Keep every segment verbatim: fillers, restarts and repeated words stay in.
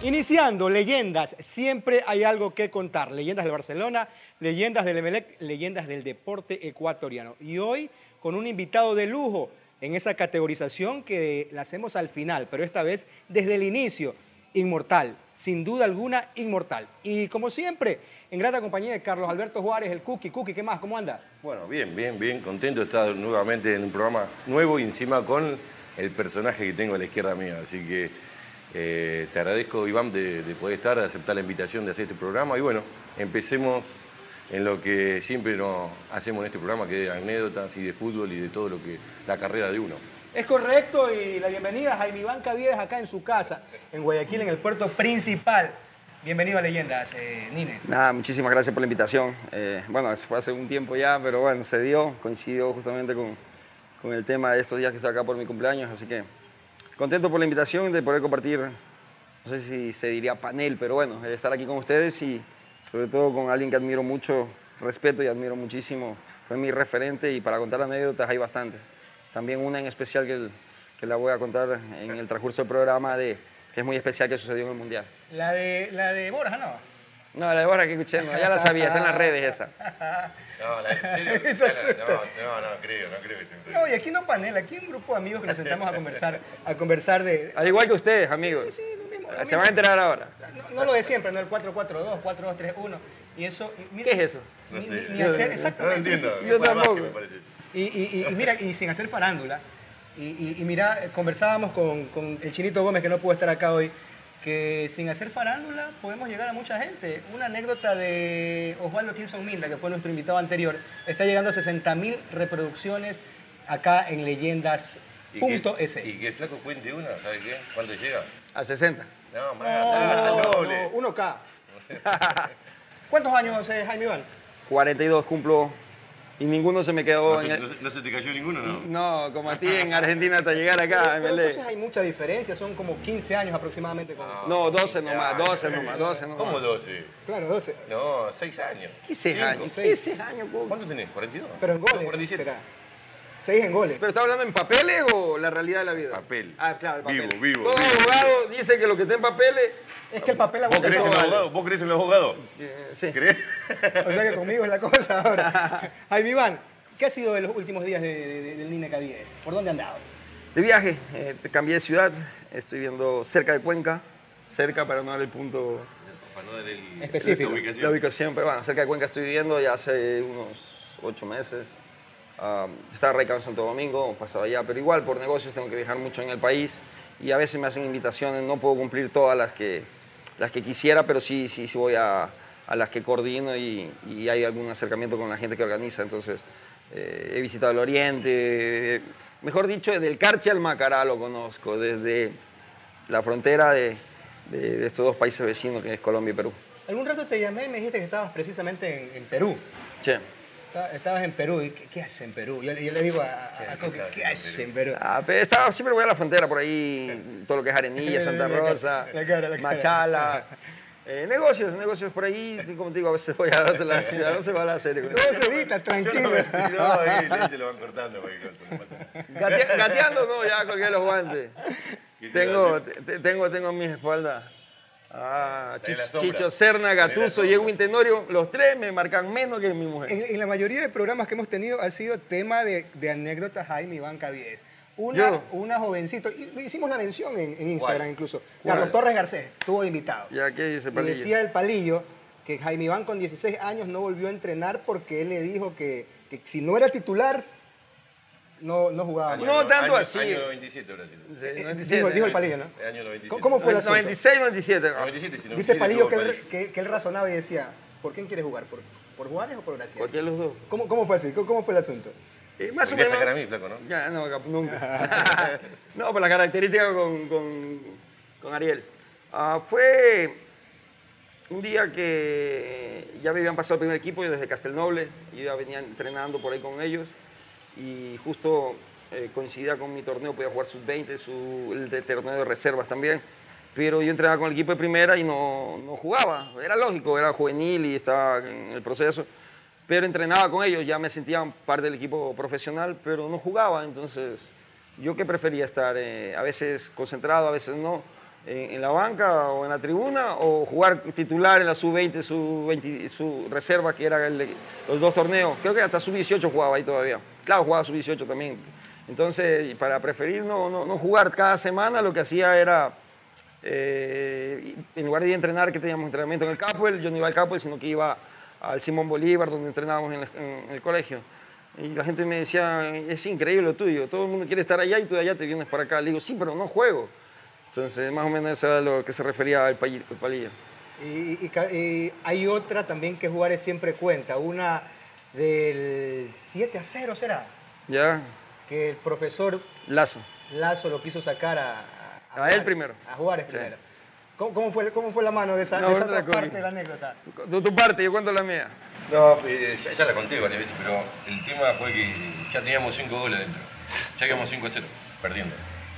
Iniciando, leyendas, siempre hay algo que contar. Leyendas del Barcelona, leyendas del Emelec, leyendas del deporte ecuatoriano. Y hoy con un invitado de lujo en esa categorización que la hacemos al final, pero esta vez desde el inicio. Inmortal, sin duda alguna, inmortal. Y como siempre, en grata compañía de Carlos Alberto Juárez, el Cookie. Cookie, ¿qué más? ¿Cómo anda? Bueno, bien, bien, bien. Contento de estar nuevamente en un programa nuevo y encima con el personaje que tengo a la izquierda mía. Así que eh, te agradezco, Iván, de, de poder estar, de aceptar la invitación de hacer este programa. Y bueno, empecemos en lo que siempre nos hacemos en este programa, que es anécdotas y de fútbol y de todo lo que la carrera de uno. Es correcto, y la bienvenida a Jaime Iván Caviedes acá en su casa, en Guayaquil, en el puerto principal. Bienvenido a Leyendas, eh, Nine. Nada, muchísimas gracias por la invitación. Eh, bueno, fue hace un tiempo ya, pero bueno, se dio, coincidió justamente con, con el tema de estos días que estoy acá por mi cumpleaños, así que contento por la invitación de poder compartir, no sé si se diría panel, pero bueno, de estar aquí con ustedes y sobre todo con alguien que admiro mucho, respeto y admiro muchísimo. Fue mi referente y para contar anécdotas hay bastantes. También una en especial que, que la voy a contar en el transcurso del programa, de, que es muy especial, que sucedió en el Mundial. La de, la de Borja, ¿no? No, la de Borja que escuché, no, ya la sabía, está en las redes esa. No, la, ¿en serio? Eso es no, no, no creo, no creo que te No, y aquí no panel, aquí un grupo de amigos que nos sentamos a conversar, a conversar de... Al igual que ustedes, amigos. Sí, sí, lo mismo, lo Se mismo. van a enterar ahora. No, no lo de siempre, no el cuatro cuatro dos, cuatro dos tres uno. Y eso... y mira, ¿Qué es eso? No Ni, sé. ni- ni Yo- hacer, yo- exactamente. No lo entiendo. Yo Fue la tampoco. magia, me parece. Y, y- y mira, y sin hacer farándula, y, y- y mira, conversábamos con, con el Chinito Gómez, que no pudo estar acá hoy, que sin hacer farándula podemos llegar a mucha gente. Una anécdota de Osvaldo Tilson Minda, que fue nuestro invitado anterior, está llegando a sesenta mil reproducciones acá en Y leyendas que- punto es. Y que el flaco cuente una, ¿sabes qué? ¿Cuánto llega? A sesenta. No, más, No, al no, doble. uno K. ¿Cuántos años, eh, Jaime Iván? cuarenta y dos cumplo y ninguno se me quedó ¿No en se, el- no se- no se te cayó ninguno, no? No, como a ti en Argentina hasta llegar acá, Pero entonces M L E. hay mucha diferencia, son como quince años aproximadamente. Con... No, doce quince nomás, años. doce nomás, doce nomás. ¿Cómo doce? Claro, doce. No, seis años. quince Cinco, años, seis. quince años, po. ¿Cuánto tenés? ¿cuarenta y dos? Pero en No, goles. cuarenta y siete. será. seis en goles. ¿Pero está hablando en papeles o la realidad de la vida? Papel. Ah, claro, el papel. Vivo, vivo, Todo vivo. abogado dice que lo que está en papeles... Es que el papel ¿Vos aguanta crees en todo. los abogados? ¿Vos crees en los abogados? eh, sí. ¿Crees? O sea que conmigo es la cosa ahora. Jaime Iván, ¿qué ha sido de los últimos días de, de- de- del Nine Caviedes? ¿Por dónde han andado? De viaje, eh, te cambié de ciudad, estoy viendo cerca de Cuenca, cerca para no dar el punto, Para no dar el, Específico. la ubicación. la ubicación, pero bueno, cerca de Cuenca estoy viviendo ya hace unos ocho meses. Ah, estaba radicado en Santo Domingo, pasado allá, pero igual por negocios tengo que viajar mucho en el país y a veces me hacen invitaciones, no puedo cumplir todas las que, las que quisiera, pero sí, sí, sí voy a, a las que coordino y, y hay algún acercamiento con la gente que organiza, entonces eh, he visitado el Oriente, eh, mejor dicho, del Carchi al Macará lo conozco, desde la frontera de, de- de estos dos países vecinos que es Colombia y Perú. Algún rato te llamé y me dijiste que estabas precisamente en, en Perú. Che. Esta- Estabas en Perú. ¿Y qué, qué haces en Perú? Yo, le- yo le digo a, a, a Coqui, ¿qué haces en Perú? Ah, pero estaba, siempre voy a la frontera por ahí, todo lo que es Arenilla, Santa La cara, Rosa, la cara, la cara. Machala. Eh, negocios, negocios por ahí, como te digo, a veces voy a la otra ciudad, no se va a la serie. con Todo eso. se edita, Yo tranquilo. no, no, eh, ahí se lo van cortando. cualquier cosa, no pasa nada. Gate- gateando, no, ya colgué los guantes. ¿Qué te Tengo, iba a decir? te- tengo, tengo en mis espaldas a Está en la Chich- sombra. Chicho Serna, Está en la Gatuso y sombra. Edwin Tenorio, los tres me marcan menos que mi mujer. En, en la mayoría de programas que hemos tenido ha sido tema de, de anécdotas Jaime Iván Caviedes. Una, Yo. una jovencito, y lo hicimos la mención en, en Instagram ¿Cuál? incluso. ¿Cuál? Carlos Torres Garcés estuvo de invitado. Ya, ¿qué dice Y Palillo? decía el Palillo que Jaime Iván con dieciséis años no volvió a entrenar porque él le dijo que, que si no era titular, no, no jugaba Año más. No tanto año- así. Año veintisiete, Brasil. Sí, Eh, noventa y siete. dijo, dijo el Palillo, ¿no? El año noventa y siete. ¿Cómo- cómo fue el asunto? noventa y seis, noventa y siete. noventa y siete, si Dice noventa y siete Palillo que tuvo él, que, que él razonaba y decía, ¿por quién quiere jugar? ¿Por, por Juárez o por Graciela? Cualquiera de los dos. ¿Cómo, ¿Cómo fue así? ¿Cómo, cómo fue el asunto? Eh, más o Me voy a menos. sacar a mí, flaco, ¿no? Ya, no, cap- nunca. No, por la característica con, con, con Ariel. Ah, fue un día que ya me habían pasado el primer equipo, yo desde Castelnoble, yo ya venía entrenando por ahí con ellos y justo eh, coincidía con mi torneo, podía jugar sub veinte, su, el de torneo de reservas también, pero yo entrenaba con el equipo de primera y no, no jugaba, era lógico, era juvenil y estaba en el proceso. Pero entrenaba con ellos, ya me sentía parte del equipo profesional, pero no jugaba, entonces yo que prefería estar eh, a veces concentrado, a veces no, en, en la banca o en la tribuna, o jugar titular en la sub veinte, sub veinte, su reserva, que eran los dos torneos. Creo que hasta sub dieciocho jugaba ahí todavía. Claro, jugaba sub dieciocho también. Entonces, para preferir no, no, no jugar cada semana, lo que hacía era, eh, en lugar de ir a entrenar, que teníamos entrenamiento en el Capwell, yo no iba al Capwell, sino que iba al Simón Bolívar, donde entrenábamos en el, en el colegio. Y la gente me decía, es increíble lo tuyo, todo el mundo quiere estar allá y tú de allá te vienes para acá. Le digo, sí, pero no juego. Entonces, más o menos eso era lo que se refería al Palilla. Y, y, y hay otra también que jugar siempre cuenta, una del siete a cero, ¿será? Ya. Que el profesor Lazo. Lazo lo quiso sacar a... A, a él primero. A Juárez sí. primero. ¿Cómo, cómo, fue, ¿Cómo fue la mano de esa, no, de esa otra parte de la anécdota? De tu parte, yo cuento la mía. No, eh, ya, ya la conté varias veces, pero el tema fue que ya teníamos cinco goles adentro. Ya quedamos cinco a cero, perdiendo.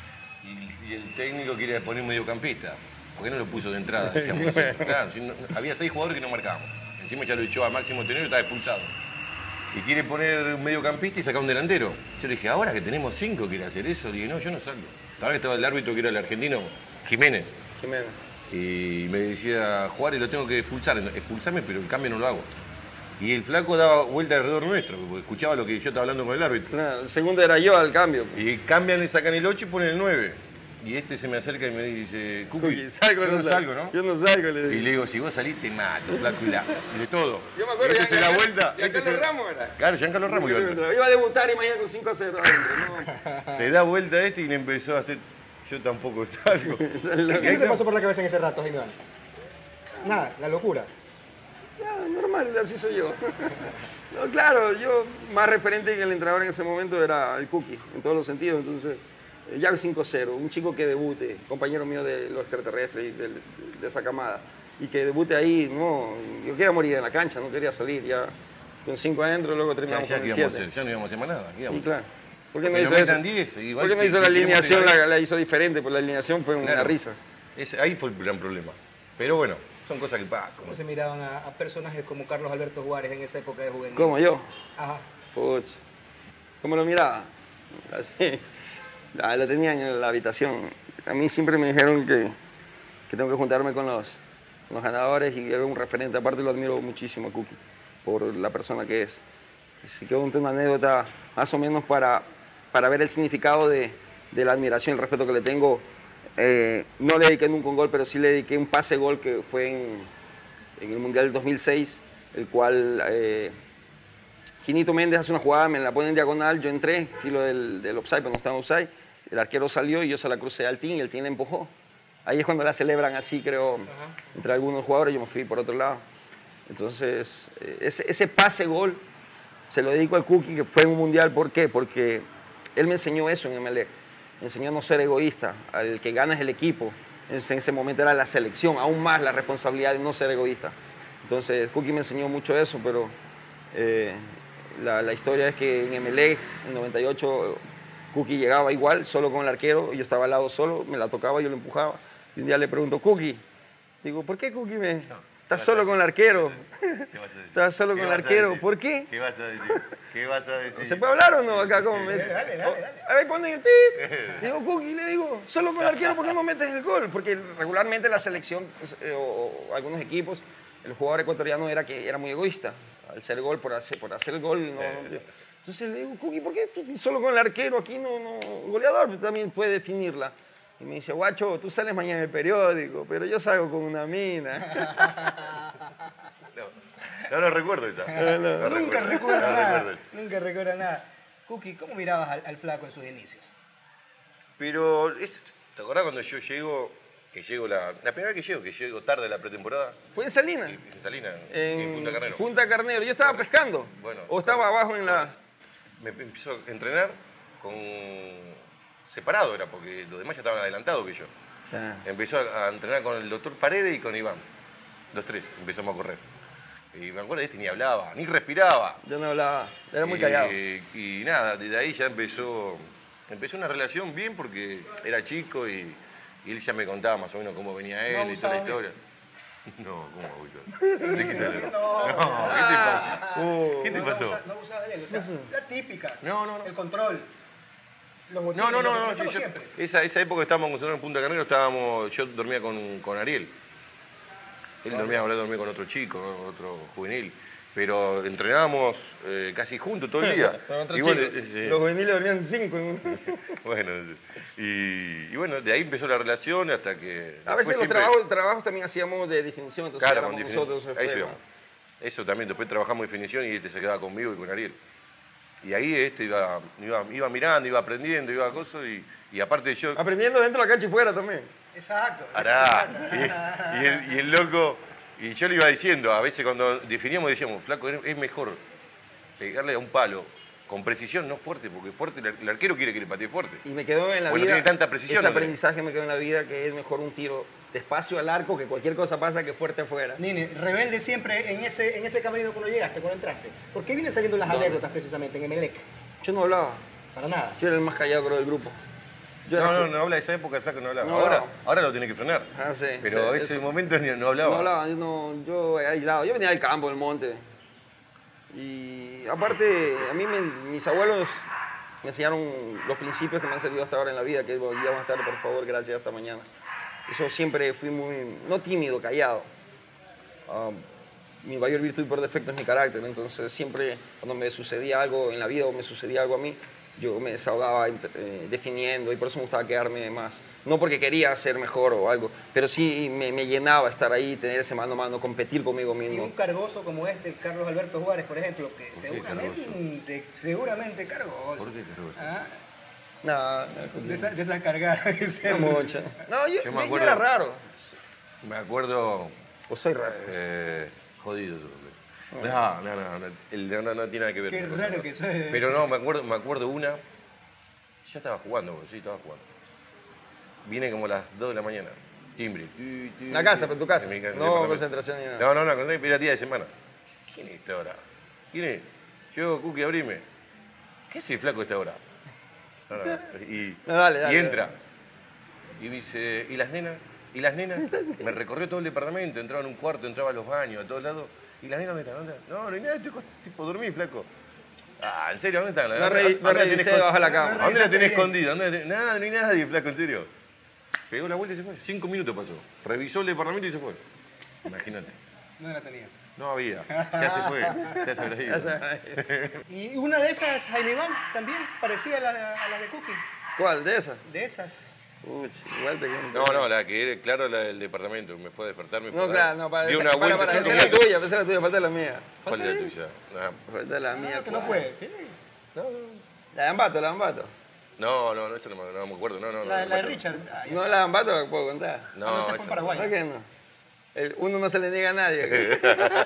Y, y el técnico quería poner un mediocampista. ¿Por qué no lo puso de entrada? Decíamos nosotros. Claro, si no, había seis jugadores que no marcábamos. Encima ya lo echó a Máximo Tenero y estaba expulsado. Y quiere poner un mediocampista y sacar un delantero. Yo le dije, ahora que tenemos cinco, ¿quiere hacer eso? Le dije, no, yo no salgo. Ahora que estaba el árbitro, que era el argentino, Jiménez. Jiménez. Y me decía, Juárez, lo tengo que expulsar. Expulsarme, pero el cambio no lo hago. Y el flaco daba vuelta alrededor nuestro, porque escuchaba lo que yo estaba hablando con el árbitro. Claro, el segundo era yo al cambio. Y cambian, le sacan el ocho y ponen el nueve. Y este se me acerca y me dice, Cookie, salgo, yo no, no salgo, ¿no? Yo no salgo, le digo. Y le digo, si vos salís te mato, flaco, y la, y de todo. Yo me acuerdo, este ya, se ya, la vuelta. Ya este Carlos se... Ramos era. Claro, Giancarlo Ramos iba a entrar. Iba a debutar, imagínate, con cinco a cero. No. Se da vuelta este y le empezó a hacer, yo tampoco salgo. ¿Qué, ¿Qué te pasó por la cabeza en ese rato, Jaime? Nada, la locura. No, normal, así soy yo. No, claro, yo más referente que el entrenador en ese momento era el Cookie, en todos los sentidos. Entonces, ya cinco cero, un chico que debute, compañero mío de los extraterrestres y de, de esa camada, y que debute ahí, no, yo quería morir en la cancha, no quería salir, ya con cinco adentro, luego terminamos ya, ya con el siete. siete. Ya no íbamos a hacer más nada. Y claro. ¿Por qué si no hizo eso? diez, ¿Por qué no hizo la alineación? La, la hizo diferente, pues la alineación fue una claro, risa. Ese, ahí fue el gran problema. Pero bueno, son cosas que pasan. ¿Cómo se miraban a, a personajes como Carlos Alberto Juárez en esa época de juvenil? ¿Cómo yo? Ajá. Puch. ¿Cómo lo miraba? Así. Ah, lo tenían en la habitación. A mí siempre me dijeron que, que tengo que juntarme con los, con los ganadores y era un referente. Aparte lo admiro muchísimo a Cookie por la persona que es. Así que una anécdota más o menos para, para ver el significado de, de la admiración y el respeto que le tengo. Eh, no le dediqué nunca un gol, pero sí le dediqué un pase-gol que fue en, en el Mundial del dos mil seis, el cual eh, Ginito Méndez hace una jugada, me la pone en diagonal, yo entré, filo del, del offside, pero no estaba en offside, el arquero salió y yo se la crucé al team y el team la empujó. Ahí es cuando la celebran así, creo, Ajá. entre algunos jugadores, yo me fui por otro lado. Entonces, eh, ese, ese pase-gol se lo dedico al Cookie, que fue en un Mundial. ¿Por qué? Porque él me enseñó eso en Emelec. Me enseñó a no ser egoísta, al que gana es el equipo. En ese momento era la selección, aún más la responsabilidad de no ser egoísta. Entonces, Cookie me enseñó mucho eso, pero eh, la, la historia es que en Emelec, en noventa y ocho, Cookie llegaba igual, solo con el arquero, y yo estaba al lado solo, me la tocaba, yo lo empujaba. Y un día le pregunto, Cookie, digo, ¿por qué Cookie me... No. Estás solo con el arquero. ¿Qué vas a decir? Estás solo con el arquero. ¿Por qué? ¿Qué vas a decir? ¿Qué vas a decir? ¿Se puede hablar o no acá? ¿Cómo me... Dale, dale, dale. A ver, ponen el pip. Digo, Cookie, le digo, solo con el arquero, ¿por qué no metes el gol? Porque regularmente la selección pues, eh, o, o algunos equipos, el jugador ecuatoriano era que era muy egoísta. Al ser gol, por hacer, por hacer el gol, no, no. Entonces le digo, Cookie, ¿por qué tú solo con el arquero aquí no, no goleador? También puede definirla. Y me dice, guacho, tú sales mañana en el periódico, pero yo salgo con una mina. No, no lo recuerdo esa. No, no, no nunca recuerdo, recuerda no nada. recuerdo Nunca recuerda nada. Cookie, ¿cómo mirabas al, al flaco en sus inicios? Pero, es, ¿te acordás cuando yo llego, que llego la, la primera vez que llego, que llego tarde a la pretemporada? ¿Fue en Salinas? En Salinas, en, en Punta Carnero. Punta Carnero. Yo estaba Correcto. pescando. Bueno. ¿O estaba abajo en la...? Me empezó a entrenar con... separado era, porque los demás ya estaban adelantados que yo. Sí. Empezó a, a entrenar con el doctor Paredes y con Iván. Los tres empezamos a correr. Y me acuerdo de este ni hablaba, ni respiraba. Yo no hablaba, era muy y, callado. Y nada, desde ahí ya empezó, empezó una relación bien porque era chico y, y él ya me contaba más o menos cómo venía él no y toda la historia. No, ¿cómo abusaba? ¿De qué te hablo? No, no, ¿qué te pasa? Uh, ¿Qué te no, pasó? No abusaba de él, o sea, la típica, no, no, no. el control. Los No, botines, no, lo que no, no, sí, conversamos yo- siempre. esa, esa época estábamos nosotros en Punta Carnero, estábamos, yo dormía con, con Ariel. Él dormía, ahora dormía con otro chico, ¿no? Otro juvenil. Pero entrenábamos eh, casi juntos todo el día. Con otro Y bueno, chico. eh, sí. Los juveniles dormían cinco. en un- Bueno, y, y bueno, de ahí empezó la relación hasta que... A después veces los siempre- trabajos, trabajos también hacíamos de definición, entonces Claro, éramos con defini- nosotros. a fue, eso ¿no? íbamos. Eso también, después trabajamos definición y este se quedaba conmigo y con Ariel. Y ahí este iba, iba, iba mirando, iba aprendiendo, iba a cosas y, y aparte yo... Aprendiendo dentro de la cancha y fuera también. Exacto. Ará, y, y el, y el loco, y yo le iba diciendo, a veces cuando definíamos decíamos, flaco, es, es mejor pegarle a un palo con precisión, no fuerte, porque fuerte el, el arquero quiere que le patee fuerte. Y me quedó en la Bueno, vida. tiene tanta precisión, Ese ¿no? aprendizaje me quedó en la vida que es mejor un tiro despacio al arco que cualquier cosa pasa que fuerte afuera. Nini, rebelde siempre en ese, en ese camerino cuando llegaste, cuando entraste. ¿Por qué vienen saliendo las No. anécdotas precisamente en Emelec? Yo no hablaba. Para nada. Yo era el más callado creo del grupo. Yo No, era no, ju- no habla de esa época, el flaco no hablaba. No ahora, hablaba. ahora lo tiene que frenar. Ah, sí, Pero sí, ese eso. momento ni- no hablaba. No hablaba, yo, no, yo era aislado. Yo venía del campo, del monte. Y aparte, a mí me- mis abuelos me enseñaron los principios que me han servido hasta ahora en la vida, que es buen día, buenas tardes, por favor, gracias, hasta mañana. Eso siempre fui muy, no tímido, callado. Ah, mi mayor virtud y por defecto es mi carácter, entonces siempre cuando me sucedía algo en la vida o me sucedía algo a mí, yo me desahogaba eh, definiendo y por eso me gustaba quedarme más. No porque quería ser mejor o algo, pero sí me, me llenaba estar ahí, tener ese mano a mano, competir conmigo Y mismo. un cargoso como este, Carlos Alberto Juárez, por ejemplo, que qué seguramente, seguramente cargoso. ¿Por qué cargoso? Ah, No, no, de, esa, de esas cargadas. de ser- no mucho. No, yo, Yo me yo acuerdo- era raro. Me acuerdo... O soy raro. Eh, jodido eso. No, no, no, no, el- no, no, no tiene nada que ver. Qué con eso, raro no. que soy. Pero no, me acuerdo, me acuerdo una. Ya estaba jugando, sí, estaba jugando. Vine como a las dos de la mañana. Timbre. Tu, tu, En la casa, tu. pero en tu casa. En mi ca- No, departamento. concentración ni nada. No, no, no, cuando era día de semana. ¿Quién es esta hora? ¿Quién es? Yo, Cookie, abrime. ¿Qué hace el flaco esta hora? No, no, y, No, dale, dale, y entra. dale. Y dice, ¿y las nenas? ¿Y las nenas? Me recorrió todo el departamento, entraba en un cuarto, entraba a los baños, a todos lados. ¿Y las nenas dónde están? ¿Dónde están? No, no hay nada, estoy co- tipo dormí, flaco. Ah, ¿en serio? ¿Dónde están? No ¿Dónde- reí- dónde no la revisé tenés con- debajo de la cama. ¿A ¿Dónde la Revisaste tenés bien. escondida? ¿Dónde la tenés? Nada, no hay nadie, flaco, en serio. Pegó la vuelta y se fue. Cinco minutos pasó. Revisó el departamento y se fue. Imagínate. No la tenías. No había. Ya se fue. Ya se habrá ido. O sea, Y una de esas, Jaime Iván, también parecía a la, a la de Cookie. ¿Cuál? ¿De esas? De esas. Uy, igual te No, no, la que era, claro, la del departamento. Me fue a despertar, me fue No, a dar- claro, no, para dio esa, una para, vuelta para, cinco esa es la minutos. tuya, esa es la tuya, falta la mía. ¿Cuál es la tuya? Ah, Falta la mía. Ah, que no ¿cuál? puede. ¿Qué? no, no. La de Ambato, la de Ambato. No, no, no, esa no, me- no me acuerdo. No, no, La, no, la de no. Richard. Ay, No, la de Ambato la puedo contar. No, Ah, no, esa esa fue en no. Paraguay. ¿Por qué no? El- uno no se le niega a nadie.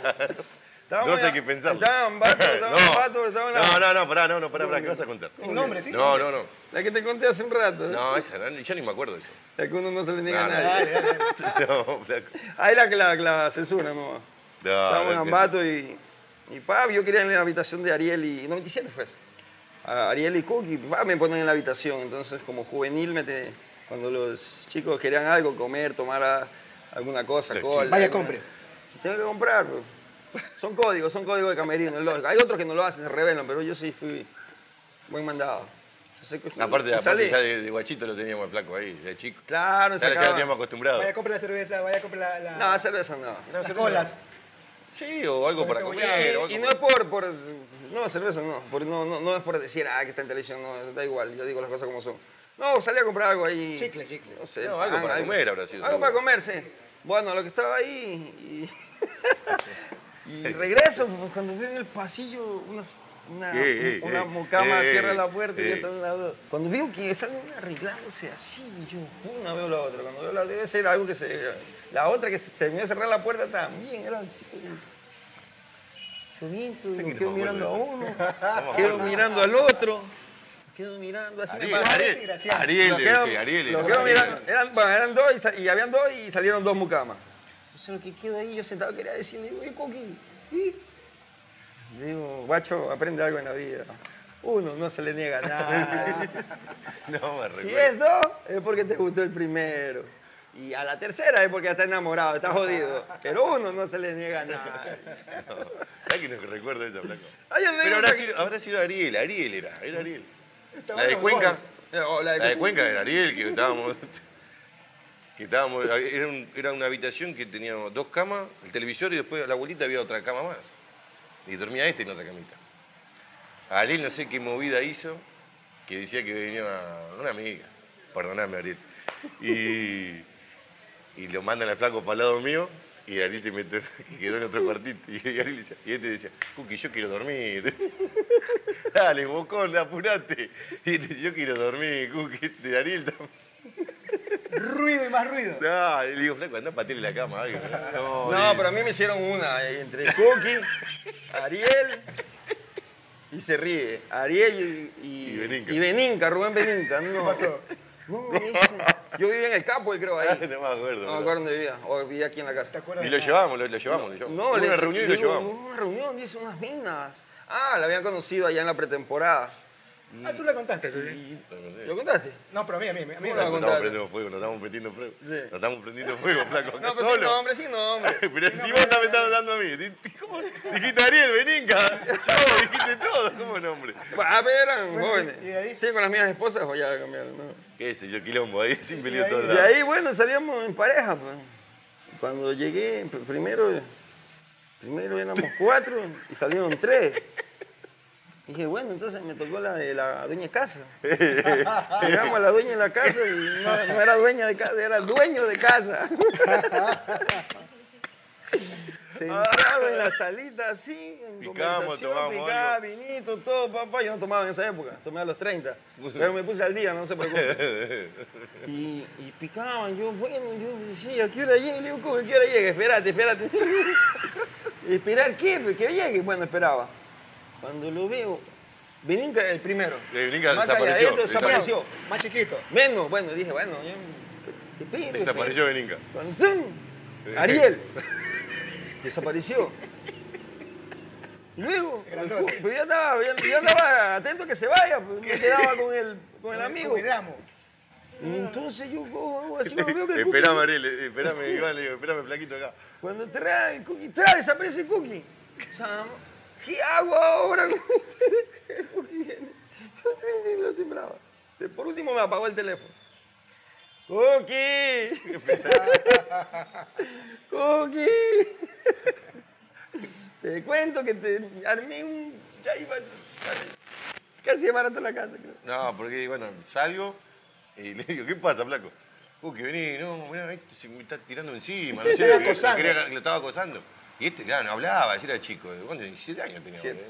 No sé qué pensar. Estaba Ambato, estaba Ambato, estaba en la... No, no, no, pará, no, no, pará, pará, ¿qué vas a contar? Sin nombre, sí. No, no, no. La que te conté hace un rato. No, esa, no, ya ni me acuerdo de eso. La que uno no se le niega No, a no, nadie. Dale, dale. No, flaco. Ahí la que la, la censura, no. No, Estábamos en no, Ambato y, y pa, yo quería ir en la habitación de Ariel y noventa y siete fue eso. A Ariel y Cookie, pa, me ponen en la habitación. Entonces, como juvenil, me te- cuando los chicos querían algo, comer, tomar a- alguna cosa, Los cola. chicos. Vaya, alguna- compre. Tengo que comprar, bro. Son códigos, son códigos de camerino, es lógico. Hay otros que no lo hacen, se rebelan, pero yo sí fui buen mandado. Yo sé que- Aparte, y aparte salí. ya de, de guachito lo teníamos el flaco ahí, de chico. Claro, Ya, ya lo sacaba. teníamos acostumbrado. Vaya, compre la cerveza, vaya, compre la, la- No, cerveza no. No, las cerveza colas. Sí, o algo Con para cebollado. comer. o Y, algo y no es por, por. No, cerveza no. Por- no, no. No es por decir, ah, que está en televisión, no, da igual. Yo digo las cosas como son. No, salí a comprar algo ahí. Chicle, chicle. No sé. No, algo pan, para comer habrá sido, Algo seguro. para comer, sí. Bueno, lo que estaba ahí. Y, y regreso, pues, cuando veo en el pasillo unas. Una, Eh, eh, una eh, mucama eh, cierra la puerta y eh. yo estoy en lado. Cuando veo que es algo arreglándose así, yo una veo la otra. Cuando veo la debe ser algo que se. La otra que se terminó de cerrar la puerta también era así. Yo bien, Sé que me no quedo me mirando a acuerdo. uno, No me quedo acuerdo. mirando al otro, quedo mirando así. me Ariel, parece. Ariel, Graciano. Ariel, Lo le quedo- decía, Ariel. lo era quedo Ariel. mirando. Eran, bueno, eran dos y, sal- y habían dos y salieron dos mucamas. Entonces lo que quedo ahí, yo sentado quería decirle, oye, Coqui, ¿y? Digo, guacho, aprende algo en la vida. Uno no se le niega nada. No me Si recuerdo. es dos, es porque te gustó el primero. Y a la tercera es porque está enamorado, está jodido. Pero uno no se le niega nada. No, ¿sabes que no recuerdo eso, flaco? Hay Pero anécdota habrá que- sido, habrá sido Ariel, Ariel era, era Ariel. La de Cuenca. O la de, La de Cuenca era Ariel, que estábamos. Que estábamos era, un- era una habitación que tenía dos camas, el televisor y después a la abuelita había otra cama más. Y dormía este en otra camita. Ariel no sé qué movida hizo, que decía que venía una, una amiga. Perdoname, Ariel. Y, y lo mandan al flaco para el lado mío. Y Ariel se metió, que quedó en otro cuartito. Y, Ariel decía, y este decía, Cookie, yo quiero dormir. Dale, bocón, apurate. Y este, yo quiero dormir, Cookie. Este, Ariel también. Ruido y más ruido. No, y le digo, flaco, andá a patearle la cama. Algo. No, No, y- pero a mí me hicieron una eh, entre Cookie, Ariel y se ríe. Ariel y, y, Y Beninca. y Beninca, Rubén Beninca. No. ¿Qué pasó? No, ese- yo vivía en el campo, creo, ahí. no me acuerdo. No me pero- acuerdo dónde vivía. O vivía aquí en la casa. ¿Te acuerdas? Y lo llevamos, lo, lo llevamos, lo llevamos. No, Hubo le- una reunión y lo digo, llevamos. Una reunión, dice, unas minas. Ah, la habían conocido allá en la pretemporada. Ah, tú le contaste, sí. Y- No, ¿Lo contaste? No, pero a mí, a mí, a mí. ¿Cómo me lo lo va a Nos contar? estamos prendiendo fuego, nos estamos prendiendo fuego. Sí. Nos estamos prendiendo fuego, flaco. No, pero sin solo. nombre, sin nombre. Pero si vos también estás hablando a mí. Di- ¿Cómo? Dijiste Ariel, Beninca. Yo, dijiste todo. ¿Cómo nombre? Ah, pero eran Bueno, jóvenes. ¿y de ahí? ¿Sí con las mías esposas o ya cambiaron? No. ¿Qué sé yo, quilombo ahí? Sin peligro ahí? todos Y lados. ahí, bueno, salíamos en pareja. Pues. Cuando llegué, pr- primero, primero éramos cuatro y salieron tres. Dije, bueno, entonces me tocó la de la dueña de casa. Llegamos a la dueña de la casa y no, no era dueña de casa, era dueño de casa. Sentado en la salita así, en Picamos, conversación, tomamos picaba, algo. vinito, todo, papá. Yo no tomaba en esa época, tomé a los treinta. Pero me puse al día, no se preocupe. Y, y picaban, yo, bueno, yo decía, ¿a qué hora llegue? Le digo, ¿cómo que qué hora llegue? Espérate, espérate. ¿Esperar qué? Pues, que llegue. Bueno, esperaba. Cuando lo veo, Beninca el primero. Beninca Más desapareció, calladito, desapareció. Más chiquito. Menos, bueno, dije, bueno, yo te pido. Desapareció Beninca. Cuando, ¡tum! Ariel. Desapareció. Y luego, Grandote. pues yo andaba, yo, yo andaba atento a que se vaya, pues me quedaba con el, con el amigo. Con el amo. Y entonces yo cojo algo así, cuando veo que el cookie- Esperame, Ariel, esperame, Iván, le digo, esperame, flaquito acá. Cuando trae el cookie, trae, desaparece el cookie. Chamo, ¿qué hago ahora? El cookie viene. Yo lo timbraba. Por último me apagó el teléfono. ¡Cookie! ¡Cookie! Te cuento que te armé un... Ya iba casi a barato la casa, creo. No, porque, bueno, salgo y le digo, ¿qué pasa, flaco? Uh, que vení, no, mirá, este se me está tirando encima, no sé, Estaba lo, que- acosando. lo quería- lo estaba acosando. Y este, claro, no hablaba, ese era chico, ¿cuánto? diecisiete años tenía. Siete.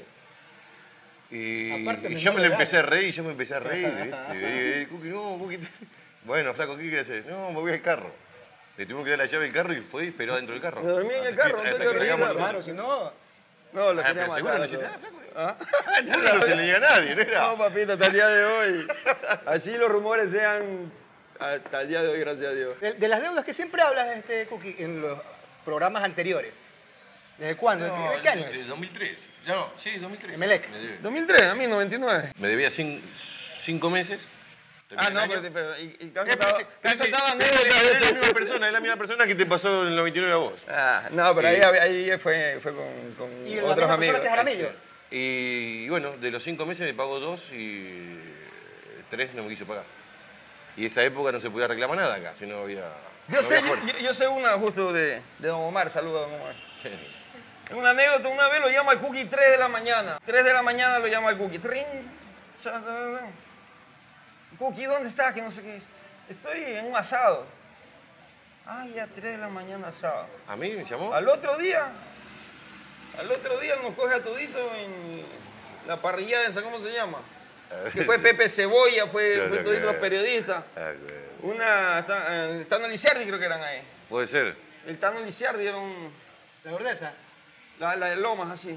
Y, Aparte, y menor yo me lo de edad. empecé a reír, yo me empecé a reír, ¿viste? Y le digo, "Eh, Cookie, no, Cookie. te-". Bueno, flaco, ¿qué quieres hacer? No, me voy al carro. Le tuvimos que dar la llave del carro y fue y esperó dentro del carro. Me dormí en el Hasta que- carro, no hasta te que dormí, llegamos claro. nosotros. Claro, si no. No, lo Ah, quería pero seguro matar, no hiciste ¿no? nada, flaco. ¿Ah? No se le diga a nadie, ¿no era? No, papito, hasta el día de hoy. Así los rumores sean hasta el día de hoy, gracias a Dios. De, de las deudas que siempre hablas, este, Cookie, en los programas anteriores. ¿Desde cuándo? ¿De, qué- de qué año de es? dos mil tres. Ya no, sí, dos mil tres. Emelec. Me debe. dos mil tres, a mí, noventa y nueve. Me debía cin- cinco meses. Ah, Terminé no, el año. pero, pero y, y Eh, que han pero contado- sí, que han sí, sí, contado es anécdotas la- de es la ese- misma persona, es la misma persona que te pasó en el noventa y nueve a vos. Ah, no, pero ahí, Sí. ahí fue, fue con, con Y la otros misma amigos. persona que es Jaramillo. Y bueno, de los cinco meses me pagó dos y tres no me quiso pagar. Y esa época no se podía reclamar nada acá, si no había. Yo no sé, había yo, fuerza. yo- yo sé una justo de, de Don Omar, saluda a Don Omar. Sí. Una anécdota, una vez lo llama al Cookie tres de la mañana. tres de la mañana lo llama al Cookie. Trin. Sa- da- da- da. Cookie, ¿dónde estás? Que no sé qué es. Estoy en un asado. Ay, ya tres de la mañana asado. ¿A mí me llamó? Al otro día, al otro día nos coge a todito en la parrillada esa, ¿cómo se llama? Que fue Pepe Cebolla, fue, Claro, fue todito los claro. periodistas. Ah, bueno. Una, ta- el Tano Lisiardi creo que eran ahí. Puede ser. El Tano Lisiardi era un, ¿La Gordesa? la, la de Lomas así.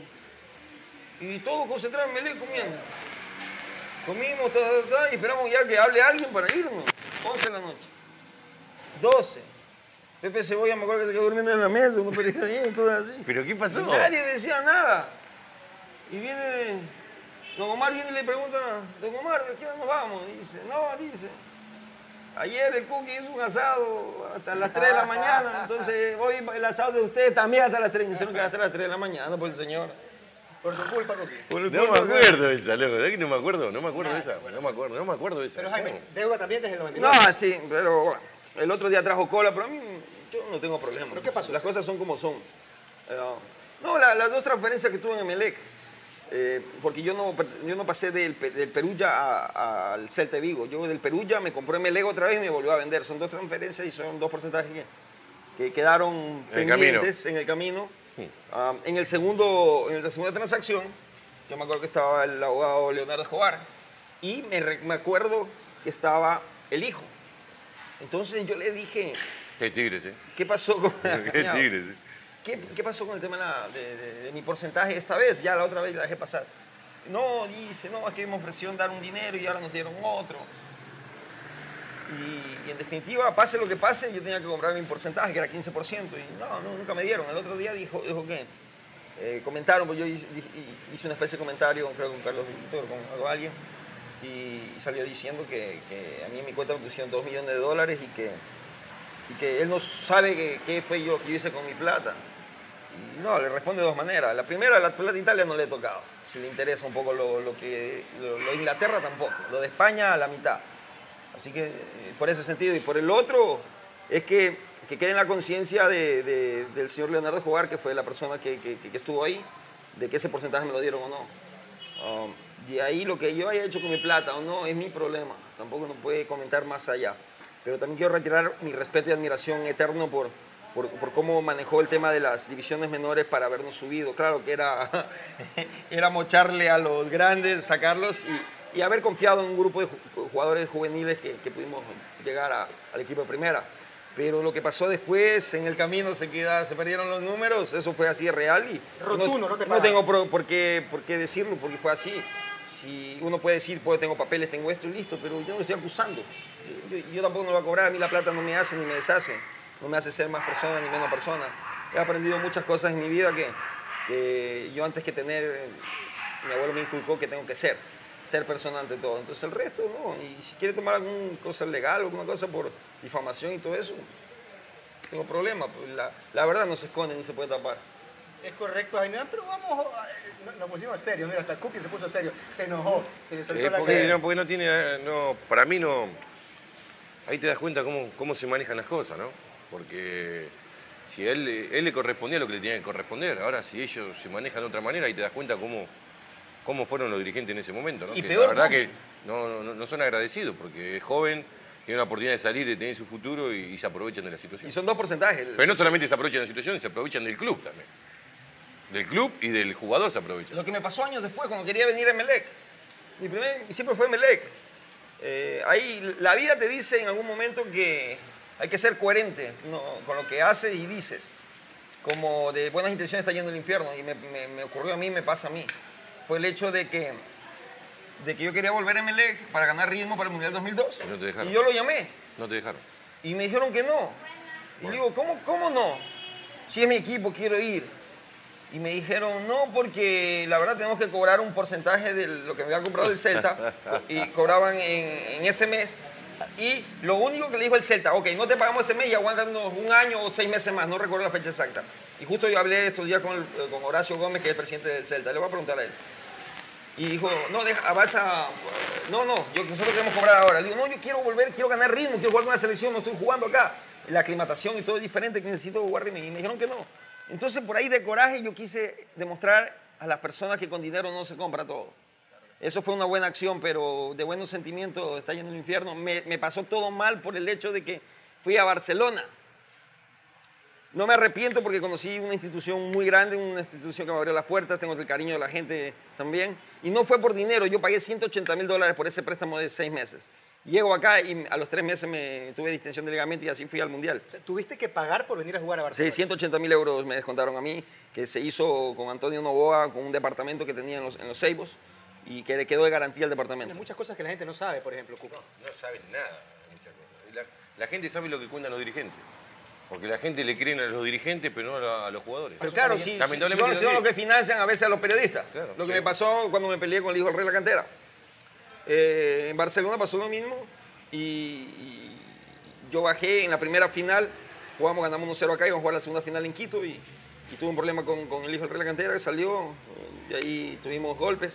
Y todos concentrados en Melé comiendo. Comimos, ta, ta, ta, y esperamos ya que hable alguien para irnos. once de la noche. doce. Pepe Cebolla me acuerdo que se quedó durmiendo en la mesa, unos periodistas, todo así. ¿Pero qué pasó? Y nadie decía nada. Y viene, Don Omar viene y le pregunta, Don Omar, ¿de qué hora nos vamos? Y dice, no, dice, ayer el Cookie hizo un asado hasta las tres de la mañana, entonces hoy el asado de ustedes también hasta las tres. Y dijeron que hasta las tres de la mañana, por el señor. Por tu culpa, Coqui. No me acuerdo de esa, loco. ¿Verdad que no me acuerdo? No me acuerdo de esa. No me acuerdo, no me acuerdo de esa. Pero Jaime, deuda también desde el noventa y nueve. No, sí, pero bueno, el otro día trajo cola, pero a mí yo no tengo problema. ¿Pero qué pasó? Las cosas son como son. Eh, no, la- las dos transferencias que tuve en Emelec, eh, porque yo no, yo no pasé del, Pe- del Perugia a- a- al Celta de Vigo. Yo del Perugia me compré Emelec otra vez y me volvió a vender. Son dos transferencias y son dos porcentajes que, que quedaron En el pendientes en el camino. Sí. Ah, en, el segundo, en la segunda transacción, yo me acuerdo que estaba el abogado Leonardo Escobar y me, re- me acuerdo que estaba el hijo. Entonces yo le dije, Qué tigres, ¿eh? ¿qué pasó con, Qué tigres, ¿eh? ¿Qué, qué pasó con el tema de, la- de- de- de mi porcentaje esta vez? Ya la otra vez la dejé pasar. No, dice, no, es que me ofrecieron dar un dinero y ahora nos dieron otro. Y, y en definitiva, pase lo que pase, yo tenía que comprar mi porcentaje, que era quince por ciento, y no, no, nunca me dieron. El otro día dijo, dijo que eh, comentaron, pues yo hice, hice una especie de comentario, creo con Carlos Víctor, con, con alguien, y salió diciendo que, que a mí en mi cuenta me pusieron dos millones de dólares y que, y que él no sabe que- qué fue yo que yo hice con mi plata. Y no, le responde de dos maneras. La primera, la plata de Italia no le he tocado. Si le interesa un poco lo, lo que lo, lo de Inglaterra tampoco. Lo de España a la mitad. Así que eh, por ese sentido. Y por el otro, es que, que quede en la conciencia de- de- del señor Leonardo Escobar, que fue la persona que, que- que estuvo ahí, de que ese porcentaje me lo dieron o no. Um, y ahí lo que yo haya hecho con mi plata o no es mi problema. Tampoco no puede comentar más allá. Pero también quiero retirar mi respeto y admiración eterno por, por, por cómo manejó el tema de las divisiones menores para habernos subido. Claro que era, era mocharle a los grandes, sacarlos y, y haber confiado en un grupo de ju- jugadores juveniles que, que pudimos llegar a- al equipo de primera. Pero lo que pasó después, en el camino se, queda, se perdieron los números, eso fue así de real. Y Rotundo, no te no pagan. tengo por, por qué, por qué decirlo, porque fue así. Si uno puede decir, pues tengo papeles, tengo esto y listo, pero yo no lo estoy acusando. Yo, yo- yo tampoco no lo voy a cobrar, a mí la plata no me hace ni me deshace, no me hace ser más persona ni menos persona. He aprendido muchas cosas en mi vida que, que yo antes que tener, mi abuelo me inculcó que tengo que ser, ser persona ante todo. Entonces el resto, no. Y si quiere tomar alguna cosa legal, alguna cosa por difamación y todo eso, tengo problema. Pues la, la verdad no se esconde ni se puede tapar. Es correcto, Jaime, pero vamos, eh, nos- nos pusimos serios, mira, hasta Cookie se puso serio, se enojó, se le soltó Eh, la porque, cara. no, porque no tiene, eh, no, para mí no, ahí te das cuenta cómo, cómo se manejan las cosas, ¿no? Porque si a él, él le correspondía lo que le tenía que corresponder, ahora si ellos se manejan de otra manera, ahí te das cuenta cómo, cómo fueron los dirigentes en ese momento, ¿no? Y Que peor, la verdad ¿no? que no, no, no son agradecidos, porque es joven, tiene una oportunidad de salir, de tener su futuro y, y se aprovechan de la situación. Y son dos porcentajes. Pero no solamente se aprovechan de la situación, se aprovechan del club también. Del club y del jugador se aprovechan. Lo que me pasó años después, cuando quería venir a Emelec. Mi primer, siempre fue Emelec. Eh, ahí la vida te dice en algún momento que hay que ser coherente, ¿no?, con lo que haces y dices. Como de buenas intenciones está yendo al infierno. Y me, me- me ocurrió a mí, me pasa a mí. Fue el hecho de que, de que yo quería volver a Emelec para ganar ritmo para el Mundial dos mil dos. Y no te dejaron. Y yo lo llamé. No te dejaron. Y me dijeron que no. Y le digo, ¿cómo, ¿cómo no? Si es mi equipo, quiero ir. Y me dijeron, no, porque la verdad tenemos que cobrar un porcentaje de lo que me había comprado el Celta. Y cobraban en, en ese mes. Y lo único que le dijo el Celta, ok, no te pagamos este mes y aguántanos un año o seis meses más, no recuerdo la fecha exacta. Y justo yo hablé estos días con, el- con Horacio Gómez, que es el presidente del Celta. Le voy a preguntar a él. Y dijo, no, deja, avanza, no, no, yo, nosotros queremos cobrar ahora. Le digo, no, yo quiero volver, quiero ganar ritmo, quiero jugar con la selección, no estoy jugando acá. La aclimatación y todo es diferente, que necesito jugar ritmo. Y me dijeron que no. Entonces, por ahí de coraje, yo quise demostrar a las personas que con dinero no se compra todo. Eso fue una buena acción, pero de buenos sentimientos está yendo al infierno. Me, me pasó todo mal por el hecho de que fui a Barcelona. No me arrepiento porque conocí una institución muy grande, una institución que me abrió las puertas, tengo el cariño de la gente también. Y no fue por dinero, yo pagué ciento ochenta mil dólares por ese préstamo de seis meses. Llego acá y a los tres meses me tuve distensión de ligamento y así fui al Mundial. O sea, tuviste que pagar por venir a jugar a Sí, Barcelona. ciento ochenta mil euros me descontaron a mí, que se hizo con Antonio Novoa, con un departamento que tenía en los, en los Ceibos y que le quedó de garantía al Hay departamento. muchas cosas que la gente no sabe, por ejemplo, Cuca. No saben nada de muchas cosas. La, la gente sabe lo que cuentan los dirigentes. Porque la gente le creen a los dirigentes, pero no a, la- a los jugadores. Pero claro, si, si, si Lamentablemente son, si son no los que financian a veces a los periodistas. Claro, lo que sí. me pasó cuando me peleé con el hijo del rey de la cantera. Eh, en Barcelona pasó lo mismo y, y yo bajé en la primera final, jugamos, ganamos uno cero acá y vamos a jugar la segunda final en Quito y, y tuve un problema con, con el hijo del rey de la cantera que salió, y ahí tuvimos golpes.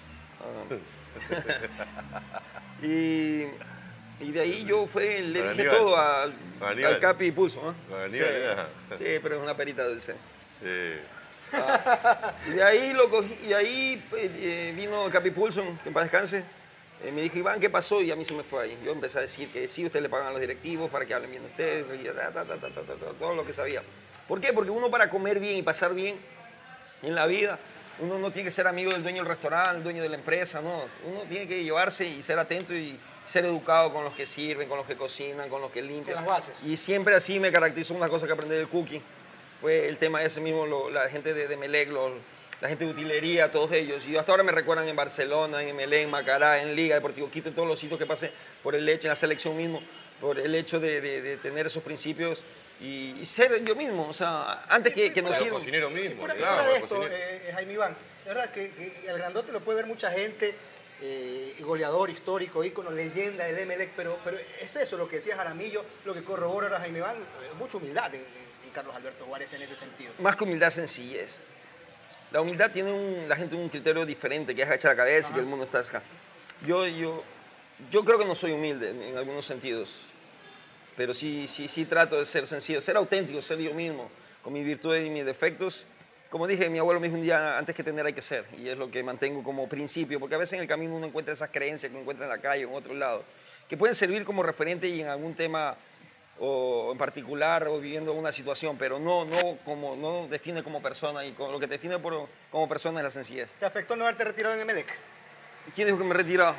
Uh, y, y de ahí yo fue, le Con dije Aníbal. todo al, Con Aníbal. al Capi Pulso. ¿No? Con Aníbal, sí, sí, pero es una perita dulce. Sí. Ah, y de ahí, lo cogí, y ahí eh, vino Capi Pulson, que en paz descanse, eh, me dijo, Iván, ¿qué pasó? Y a mí se me fue ahí. Yo empecé a decir que sí, ustedes le pagan a los directivos para que hablen bien de ustedes, y ta, ta, ta, ta, ta, ta, todo lo que sabía. ¿Por qué? Porque uno para comer bien y pasar bien en la vida, uno no tiene que ser amigo del dueño del restaurante, el dueño de la empresa, no. Uno tiene que llevarse y ser atento y ser educado con los que sirven, con los que cocinan, con los que limpian. Con las bases. Y siempre así me caracterizó una cosa que aprendí del cooking. Fue el tema ese mismo, lo, la gente de, de Melec, lo, la gente de utilería, todos ellos. Y hasta ahora me recuerdan en Barcelona, en Melec, en Macará, en Liga, Deportivo Quito, en todos los sitios que pasé por el hecho, en la selección mismo, por el hecho de, de, de tener esos principios y, y ser yo mismo. O sea, antes que, que nos Pero sirvan. cocinero Y mismo, fuera, y claro, fuera de los esto, cocineros. eh, Jaime Iván, la verdad que, que el grandote lo puede ver mucha gente, eh, goleador histórico, ícono, leyenda del Emelec, pero, pero es eso lo que decía Jaramillo, lo que corrobora ahora Jaime Iván, eh, mucha humildad en, en- en Carlos Alberto Juárez en ese sentido. Más que humildad, sencillez. La humildad tiene un, la gente un criterio diferente, que es agachar la cabeza y que el mundo está acá. Yo, yo, yo creo que no soy humilde en, en algunos sentidos, pero sí, sí, sí trato de ser sencillo, ser auténtico, ser yo mismo, con mis virtudes y mis defectos. Como dije, mi abuelo me dijo un día, antes que tener hay que ser, y es lo que mantengo como principio, porque a veces en el camino uno encuentra esas creencias que uno encuentra en la calle o en otro lado, que pueden servir como referente y en algún tema o en particular o viviendo una situación, pero no, no, como, no define como persona, y con, lo que te define por, como persona es la sencillez. ¿Te afectó no haberte retirado en Emelec? ¿Quién dijo que me he retirado?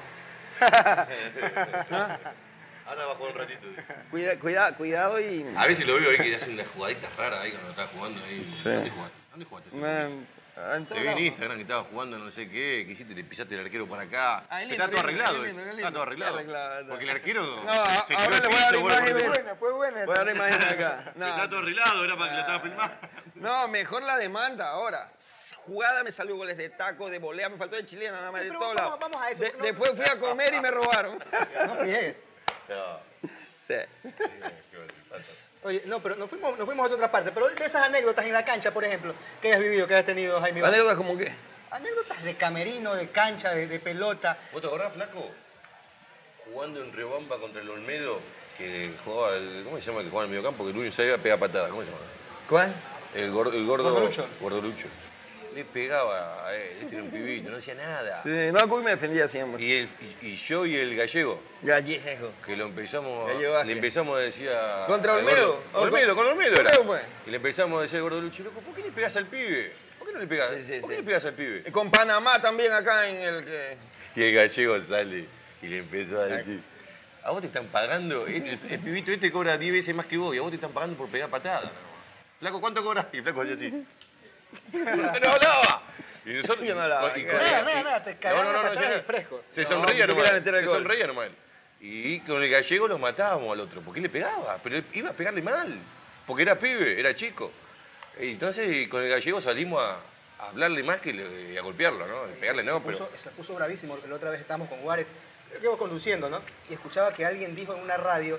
¿Ah? Ahora va a jugar un ratito. Cuida, cuida, cuidado y... A veces lo veo ahí que hace unas jugaditas raras ahí cuando estaba jugando ahí. Sí. ¿Dónde jugaste? ¿Dónde jugaste? Man, ah, en Te todos vi en lados. Instagram que estabas jugando no sé qué, que hiciste, le pisaste el arquero para acá. Ah, es lindo, Está todo lindo, arreglado, es lindo, eso. es Está todo lindo. arreglado. Arreglado. Porque el arquero No, se ahora tiró le al voy a dar piso, bueno, imágenes. por- Buena, fue buena Voy a dar esa. imágenes acá. No. Está todo arreglado, era para que la estaba filmando. No, mejor la demanda ahora. Jugada me salió goles de taco, de volea, me faltó de chilena, nada más Sí, de pero todos vamos- lados. vamos a eso, De- no- después fui a comer y me robaron. No friegues. No, Sí. qué bueno, pasa. Oye, no, pero nos fuimos, nos fuimos a otra parte. Pero de esas anécdotas en la cancha, por ejemplo, que hayas vivido, que hayas tenido, Jaime Iván. Anécdotas como que... Anécdotas de camerino, de cancha, de, de pelota. ¿Vos te acordás, flaco? Jugando en Riobamba contra el Olmedo, que jugaba, el, ¿cómo se llama el que jugaba en el mediocampo? Que el único sabía pegar patada, ¿cómo se llama? ¿Cuál? El gordo, el gordo. Gordolucho. Gordolucho. Le pegaba a él, este era un pibito, no hacía nada. Sí, no, Cuy me defendía siempre. Y, el, y, y yo y el gallego, Gallego. que lo empezamos, Gallego Vázquez. le empezamos a decir a... ¿Contra al Olmedo? gordo- Olmedo, con Olmedo era. Olmedo, pues. Y le empezamos a decir al Gordolucho, loco, ¿por qué le pegás al pibe? ¿Por qué no le pegás? Sí, sí, ¿Por qué sí. le pegás al pibe? Y con Panamá también acá en el que... Y el gallego sale y le empezó a decir, a vos te están pagando, el, el- el pibito este cobra diez veces más que vos y a vos te están pagando por pegar patadas. Flaco, ¿cuánto cobras? Y Flaco hacía así. ¡No hablaba! Y nosotros... Yo no hablaba. y- y- Nada, y- nada, nada, te cagaban a patadas ya- del fresco. Se No, sonreía yo nomás, quería meter el se gol. sonreía nomás. Y con el gallego lo matábamos al otro, porque él le pegaba, pero él iba a pegarle mal, porque era pibe, era chico. Y entonces con el gallego salimos a, a hablarle más que le- a golpearlo, ¿no? Pegarle se, no, puso, pero... se puso bravísimo. La otra vez estábamos con Juárez, creo que iba conduciendo, ¿no? Y escuchaba que alguien dijo en una radio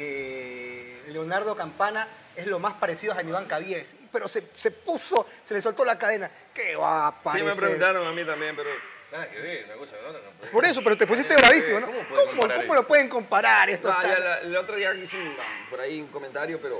que Leonardo Campana es lo más parecido a Jaime Iván Cabies. Pero se, se puso, se le soltó la cadena. ¿Qué va a Sí, parecer? me preguntaron a mí también, pero... Nada que ver, una cosa con otra. No, Por eso, pero te pusiste bravísimo, ¿no? ¿Cómo ¿Cómo, pueden ¿Cómo, comparar eso? lo pueden comparar esto? No, tan- ya la- el otro día hice un- por ahí un comentario, pero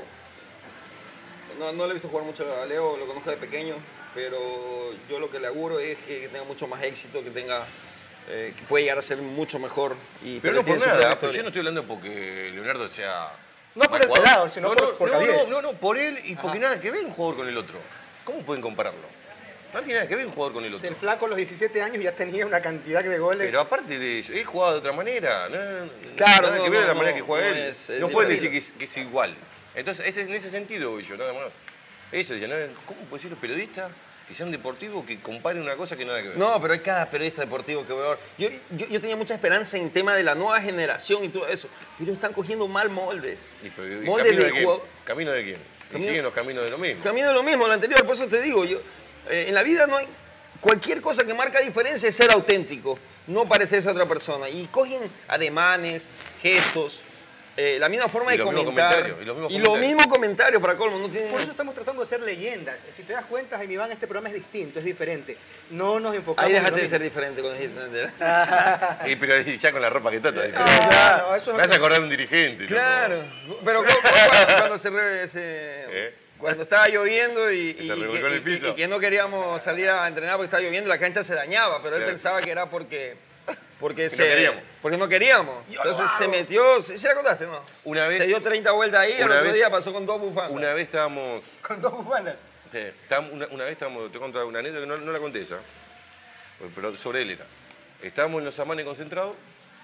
no, no le he visto jugar mucho a Leo, lo conozco de pequeño, pero yo lo que le auguro es que tenga mucho más éxito, que tenga, eh, que pueda llegar a ser mucho mejor. Y, Pero no por tiene su nada, propia pero historia. yo no estoy hablando porque Leonardo sea... No por mal el jugador. pelado, sino no, por- no, por no, Cabies. no, no, no, por él y porque Ajá. nada que ver un jugador con el otro. ¿Cómo pueden compararlo? No tiene nada que ver un jugador con el Si otro. el flaco a los diecisiete años ya tenía una cantidad de goles. Pero aparte de eso, él jugaba de otra manera. No, no, Claro, nada no, que ver no, la manera no, que juega no él. es- es no pueden diferente. decir que es, que es igual. Entonces, ese, en ese sentido voy yo, nada más. Eso, decía, ¿no? ¿Cómo puede ser los periodistas que sean deportivos que comparen una cosa que nada que ver? No, pero hay cada periodista deportivo que veo ahora. Yo, yo, yo tenía mucha esperanza en tema de la nueva generación y todo eso, pero están cogiendo mal moldes. Y, pero, ¿y Moldes ¿Camino de de quién? juego. ¿Camino de quién? Y Camino- siguen los caminos de lo mismo. Camino lo mismo, lo anterior, por eso te digo, yo, eh, en la vida no hay cualquier cosa que marca diferencia es ser auténtico, no parecerse a otra persona. Y cogen ademanes, gestos, eh, la misma forma Y de los mismos comentar. comentarios, y los mismos y los comentarios. mismos comentarios para colmo. No tiene... Por eso estamos tratando de hacer leyendas. Si te das cuenta, Jaime Iván, este programa es distinto, es diferente. No nos enfocamos Ahí en lo dejaste de mismo. ser diferente con dijiste. Y, pero ya con la ropa que está, está No, diferente. no, eso es Me vas otra- a acordar de un dirigente. Claro, loco. pero ¿cómo- cómo- cuando se re- ese- ¿Eh? cuando estaba lloviendo y, Se y- revolcó en el y- y- piso. y que no queríamos salir a entrenar porque estaba lloviendo, la cancha se dañaba, pero él Claro. pensaba que era porque porque no se queríamos. porque no queríamos. Yo Entonces lo se hago. metió, ¿sí se la contaste, no? Una vez- se dio treinta vueltas ahí, el una otro vez- día pasó con dos bufandas. Una vez estábamos... Con dos bufandas. Sí, estábamos- una, una vez estábamos, te contaba una anécdota que no, no la conté esa, pero sobre él era. Estábamos en los amanes concentrados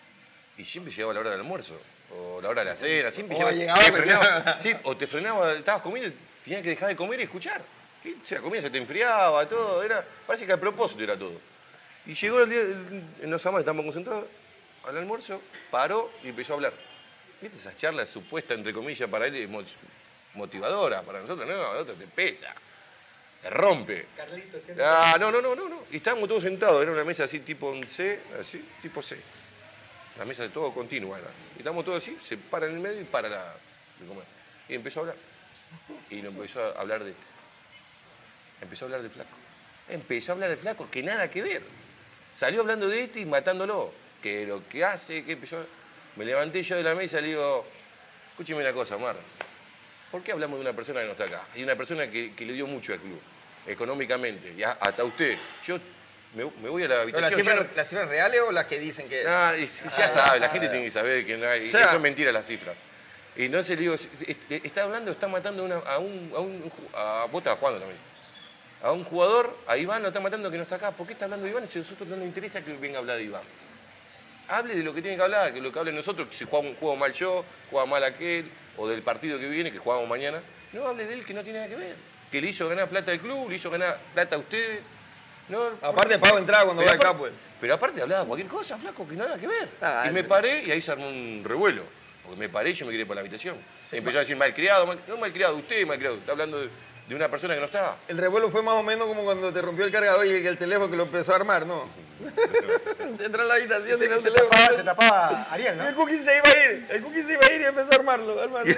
y siempre llegaba la hora del almuerzo, o la hora de la cena, siempre O llegaba, llegaba te y frenaba, sí, o te frenaba, estabas comiendo y tenías que dejar de comer y escuchar. Y se la comida se te enfriaba, todo, era, parece que a propósito era todo. Y llegó el día, el- en los amanes estábamos concentrados, al almuerzo, paró y empezó a hablar. ¿Viste esas charlas supuestas, entre comillas, para él mo- motivadoras? Para nosotros no, a nosotros te pesa, te rompe. Carlito, siempre- Ah, no, no, no, no, no. Y estábamos todos sentados, era una mesa así tipo un C, así, tipo C. La mesa de todo continua era. Y estábamos todos así, se para en el medio y para la, de comer. Y empezó a hablar. Y nos empezó a hablar de este. Empezó a hablar del flaco. Empezó a hablar del flaco, que nada que ver. Salió hablando de este y matándolo. Que lo que hace, que empezó... a- Me levanté yo de la mesa y le digo, escúcheme una cosa, Mar. ¿Por qué hablamos de una persona que no está acá? Y una persona que, que le dio mucho al club, económicamente, y a- hasta usted. Yo me, me voy a la ¿Pero habitación. las, ya cifras, no- las cifras reales o las que dicen que es? Ah, y ya sabe, la gente tiene que saber que no hay, O sea- eso es mentira las cifras. Y no se le digo, est- está hablando, está matando una- a un, a un, ju- a, vos estás jugando también. A un jugador, a Iván lo está matando que no está acá. ¿Por qué está hablando de Iván? Si a nosotros no nos interesa que venga a hablar de Iván. Hable de lo que tiene que hablar, que lo que hable nosotros, que si juega un juego mal yo, juega mal aquel, o del partido que viene, que jugamos mañana. No hable de él que no tiene nada que ver. Que le hizo ganar plata al club, le hizo ganar plata a ustedes. No, Aparte pago entrada cuando pero voy acá, aparte- pues. Pero aparte hablaba cualquier cosa, flaco, que nada que ver. Ah, y me sí. paré y ahí se armó un revuelo. Porque me paré y yo me quedé por la habitación. Empezó a decir malcriado, mal, no malcriado, usted malcriado. Está hablando de, de una persona que no está. El revuelo fue más o menos como cuando te rompió el cargador y el teléfono que lo empezó a armar, ¿no? Entra en la habitación y Se, el se teléfono. tapaba, se tapaba Ariel, Y ¿no? el cookie se iba a ir, el cookie se iba a ir y empezó a armarlo. a armarlo.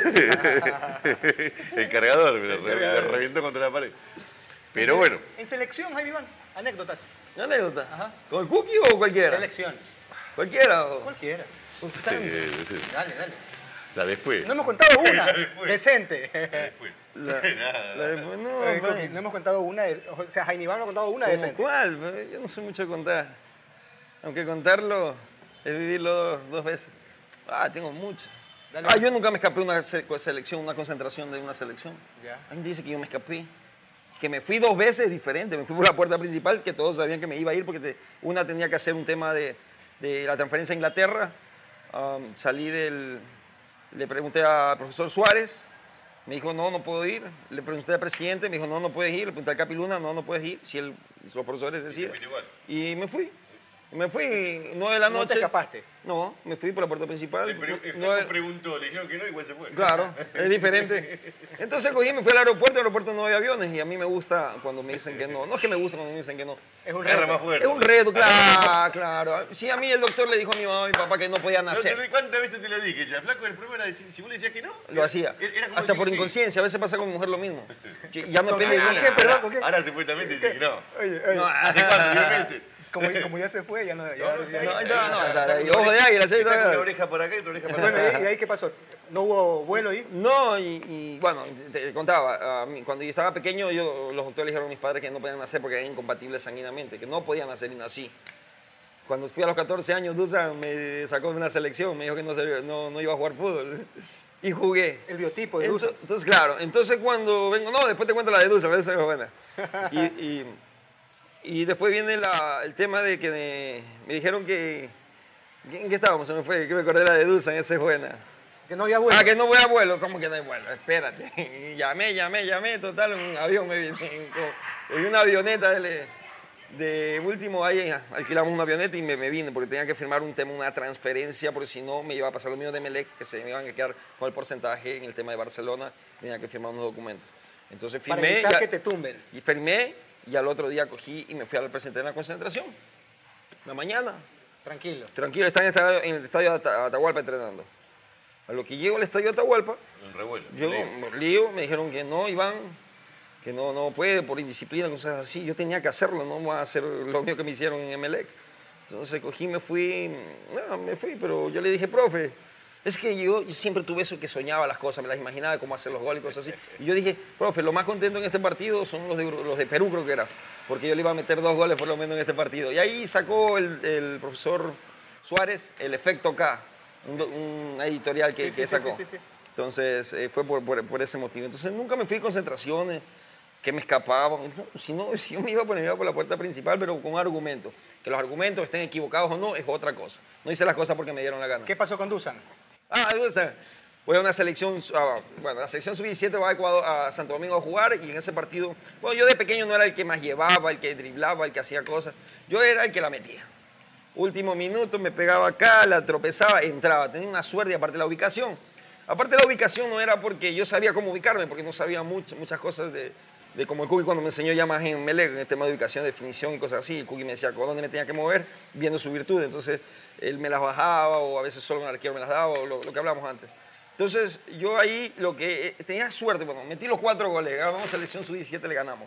El cargador me lo El re- cargador. me reventó contra la pared. Pero bueno, En selección, Jaime Iván, anécdotas. ¿Una anécdota? Ajá. ¿Con el cookie o cualquiera? Selección. Cualquiera. o- Cualquiera. eh, sí, Dale, dale. la después. No hemos contado una. Después. decente. Después. La, Nada. la de- no, Eh, man. Cookie, no hemos contado una. de- O sea, Jaime Iván no ha contado una ¿Cómo decente. cuál? Yo no sé mucho contar. Aunque contarlo es vivirlo dos, dos veces. Ah, tengo mucho. Dale. Ah, yo nunca me escapé de una se- selección, una concentración de una selección. Ya. Alguien dice que yo me escapé. Que me fui dos veces diferente. Me fui por la puerta principal, que todos sabían que me iba a ir porque te- una tenía que hacer un tema de, de la transferencia a Inglaterra. Um, salí del... Le pregunté al profesor Suárez. Me dijo, no, no puedo ir. Le pregunté al presidente, me dijo, no, no puedes ir. Le pregunté al Capiluna, no, no puedes ir. Si el, los profesores deciden. fuiste igual. Y me fui. Y me fui nueve de la No noche. te escapaste. No, me fui por la puerta principal. El, pre- el Nueve- flaco preguntó, le dijeron que no, igual se fue. Claro, es diferente. Entonces cogí, me fui al aeropuerto, en el aeropuerto no había aviones y a mí me gusta cuando me dicen que no. No es que me gusta cuando me dicen que no. Es un Agarra reto. más fuerte. Es un reto, claro, claro. Sí, a mí el doctor le dijo a mi mamá y mi papá que no podía No te- nacer. ¿Cuántas veces te lo dije? Ya, flaco, el problema era decir, si vos le decías que no, Lo hacía. era- era como Hasta decir por que sí. inconsciencia, a veces pasa con mi mujer lo mismo. Ya no ¿Con peleé qué? con ¿Con ella. qué? Perdón, ¿con qué? Ahora supuestamente dice que no. Oye, oye. No, ¿Hace cuánto? ¿Diez meses? Como, como ya se fue, ya no. Ya, No, no, ya- No, ahí, no, ahí, no, ahí, está está ahí, con ojo de águila, sí, Está con está. una oreja por acá y otra oreja por Bueno, acá. ¿y, y ahí qué pasó? ¿No hubo vuelo ahí? No, y, y, bueno, te, te contaba, a mí, cuando yo estaba pequeño, yo, los doctores le dijeron a mis padres que no podían nacer porque eran incompatibles sanguinamente, que no podían nacer y nací. Cuando fui a los catorce años, Dusan me sacó de una selección, me dijo que no, se- no, no iba a jugar fútbol. Y jugué. El biotipo de Entonces, Dusan. entonces, claro, entonces cuando vengo, no, después te cuento la de Dusan, esa es buena. Y, y, y después viene la- el tema de que me, me dijeron que, ¿en qué estábamos? Se me fue, que me acordé la de Dusan, esa es buena. Que no había vuelo. Ah, que no voy a vuelo. ¿Cómo que no hay vuelo? Espérate. Y llamé, llamé, llamé. Total, un avión me vine. Cogí una avioneta de, de último. Ahí alquilamos una avioneta y me, me vine porque tenía que firmar un tema, una transferencia, porque si no me iba a pasar lo mío de Melec, que se me iban a quedar con el porcentaje en el tema de Barcelona. Tenía que firmar unos documentos. Entonces Para firmé. evitar y a- que te tumben. Y firmé y al otro día cogí y me fui al presentar en la concentración. La mañana. Tranquilo. Tranquilo, está en el estadio, en el estadio de Ata- Atahualpa entrenando. A lo que llego al estadio de Atahualpa, Un revuelo. yo, lío. lío, me dijeron que no, Iván, que no, no puede por indisciplina, cosas así. Yo tenía que hacerlo, no voy a hacer lo mío que me hicieron en Emelec. Entonces cogí, me fui, no, me fui, pero yo le dije, profe, es que yo, yo siempre tuve eso que soñaba las cosas, me las imaginaba, cómo hacer los goles y cosas así. Y yo dije, profe, lo más contento en este partido son los de, los de Perú, creo que era, porque yo le iba a meter dos goles por lo menos en este partido. Y ahí sacó el, el profesor Suárez el efecto K, un, un editorial que, Sí, que sí, sí, sacó. sí, sí, sí. Entonces eh, fue por, por, por ese motivo. Entonces nunca me fui a concentraciones, que me escapaban. No, si no, si yo me iba por, me iba por la puerta principal, pero con argumentos. Que los argumentos estén equivocados o no es otra cosa. No hice las cosas porque me dieron la gana. ¿Qué pasó con Dusan? Ah, Dusan. Voy a una selección, ah, bueno, la selección sub diecisiete va a, Ecuador, a Santo Domingo a jugar y en ese partido, bueno, yo de pequeño no era el que más llevaba, el que driblaba, el que hacía cosas. Yo era el que la metía. Último minuto, me pegaba acá, la tropezaba, entraba. Tenía una suerte, aparte de la ubicación. Aparte de la ubicación no era porque yo sabía cómo ubicarme, porque no sabía mucho, muchas cosas de, de como el Cookie cuando me enseñó ya más en Emelec, en el tema de ubicación, definición y cosas así. El Cookie me decía por dónde me tenía que mover, viendo su virtud. Entonces, él me las bajaba o a veces solo un arquero me las daba, o lo, lo que hablamos antes. Entonces, yo ahí lo que eh, tenía suerte, bueno, metí los cuatro goles, ganamos selección sub diecisiete, le ganamos.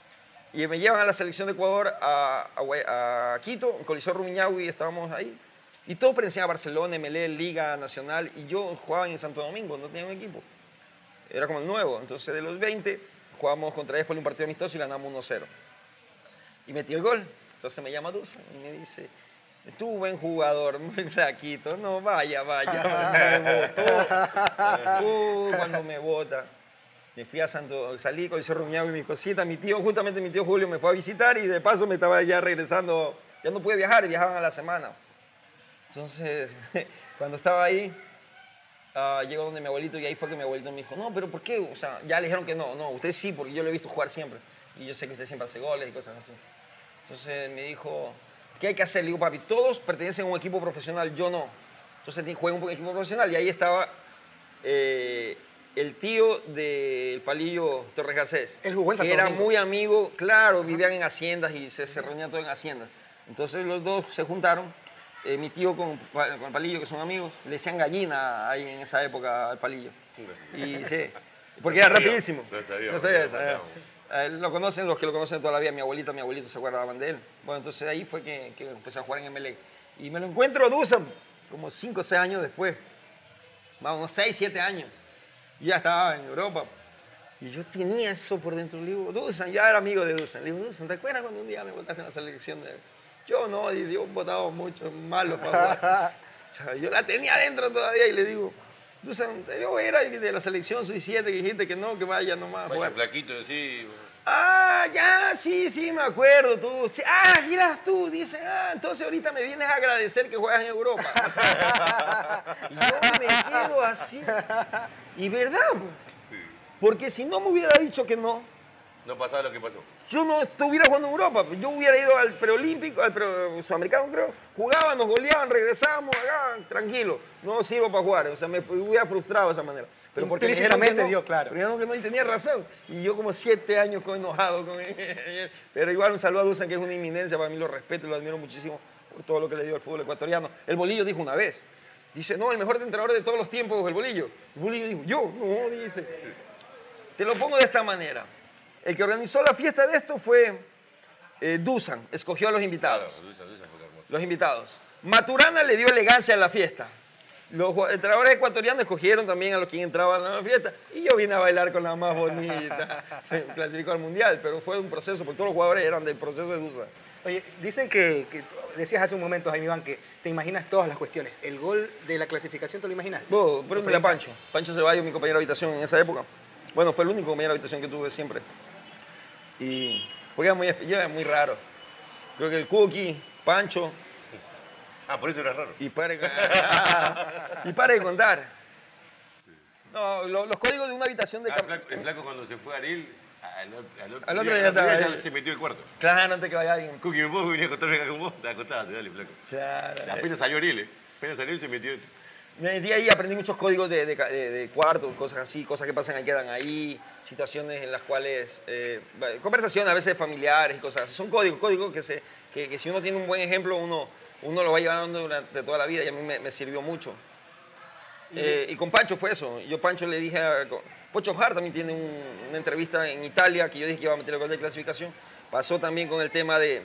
Y me llevan a la selección de Ecuador a, a, a Quito, en Coliseo Rumiñahui, estábamos ahí. Y todo pertenecía a Barcelona, M L E, Liga Nacional, y yo jugaba en Santo Domingo, no tenía un equipo. Era como el nuevo. Entonces, de los veinte, jugábamos contra ellos por un partido amistoso y ganamos uno cero. Y metí el gol. Entonces me llama Dusan y me dice, tú buen jugador, muy flaquito, no, vaya, vaya, me botó. Uh, cuando me bota. Me fui a Santo, salí con el Rumiñahui y mi cosita, mi tío, justamente mi tío Julio me fue a visitar y de paso me estaba ya regresando, ya no pude viajar, viajaban a la semana. Entonces, cuando estaba ahí, uh, llego donde mi abuelito y ahí fue que mi abuelito me dijo, no, pero ¿por qué? O sea, ya le dijeron que no, no, usted sí, porque yo lo he visto jugar siempre y yo sé que usted siempre hace goles y cosas así. Entonces me dijo, ¿qué hay que hacer? Le digo, papi, todos pertenecen a un equipo profesional, yo no. Entonces juego en un equipo profesional y ahí estaba eh, el tío del Palillo Torres Garcés. Él jugó en Santo que era Domingo. muy amigo, claro, vivían en haciendas y se, se reunían todo en haciendas. Entonces los dos se juntaron, eh, mi tío con, con el Palillo, que son amigos, le decían gallina ahí en esa época al Palillo. Y sí, porque era sabía, rapidísimo. no sabía, No sabía no eso. sabía. eh. Eh, lo conocen los que lo conocen toda la vida, mi abuelita, mi abuelito se acuerdaban de él. Bueno, entonces ahí fue que, que empecé a jugar en Emelec. Y me lo encuentro a Dusan como cinco o seis años después, más unos seis, siete años. Y ya estaba en Europa. Y yo tenía eso por dentro. Le digo, Dusan, ya era amigo de Dusan. Le digo, Dusan, ¿te acuerdas cuando un día me votaste en la selección? De... Yo no, dice, yo he votado mucho malo para jugar. O sea, yo la tenía adentro todavía y le digo, Dusan, yo era el de la selección sub diecisiete que dijiste que no, que vaya nomás a Vaya jugar. flaquito, sí. Ah, ya, sí, sí, me acuerdo tú. Sí, ah, eras tú, dice, ah, entonces ahorita me vienes a agradecer que juegas en Europa. Y yo me quedo así. Y verdad, pues, porque si no me hubiera dicho que no, No pasaba lo que pasó. yo no estuviera jugando en Europa. Yo hubiera ido al preolímpico, al pre sudamericano, creo. Jugaban, nos goleaban, regresábamos, acá, tranquilo. No sirvo para jugar. O sea, me hubiera frustrado de esa manera. Pero porque me dijeron que Implícitamente no, dio, claro. pero dijeron que no y tenía razón. Y yo como siete años con enojado con él. Pero igual un saludo a Dusan, que es una inminencia. Para mí lo respeto y lo admiro muchísimo por todo lo que le dio al fútbol ecuatoriano. El Bolillo dijo una vez. Dice, no, el mejor entrenador de todos los tiempos es el Bolillo. El Bolillo dijo, yo, no, dice. Te lo pongo de esta manera. El que organizó la fiesta de esto fue eh, Dusan, escogió a los invitados. Claro, Dusan, Dusan fue hermoso. Los invitados. Maturana le dio elegancia a la fiesta. Los entrenadores ecuatorianos escogieron también a los que entraban a la fiesta. Y yo vine a bailar con la más bonita. Clasificó al mundial, pero fue un proceso, porque todos los jugadores eran del proceso de Dusan. Oye, dicen que, que decías hace un momento, Jaime Iván, que te imaginas todas las cuestiones. ¿El gol de la clasificación te lo imaginas? Oh, pregúntale a Pancho. Pancho Ceballos, mi compañero de habitación en esa época. Bueno, fue el único compañero de habitación que tuve siempre. Y porque era muy, yo era muy raro. Creo que el Cookie, Pancho, Ah, por eso era raro. y para, y para de contar. No, lo- los códigos de una habitación de... Ah, cam- flaco- el flaco cuando se fue a Ariel, al otro, al otro Al otro día, día al otro día estaba ya ahí. se metió el cuarto. Claro, antes que vaya alguien. Cookie, ¿me puedo venir a acostarme acá con vos? Te acostabas, dale, flaco. Claro. Apenas salió Ariel, ¿eh? Apenas salió y se metió. Me metí ahí, aprendí muchos códigos de, de, de, de cuarto, cosas así, cosas que pasan ahí, quedan ahí, situaciones en las cuales, eh, conversaciones a veces familiares y cosas así. Son códigos, códigos que, se, que, que si uno tiene un buen ejemplo, uno, uno lo va llevando durante toda la vida y a mí me, me sirvió mucho. Eh, y con Pancho fue eso. Yo Pancho le dije a... Pocho Hart también tiene un, una entrevista en Italia que yo dije que iba a meter el gol de clasificación. Pasó también con el tema de,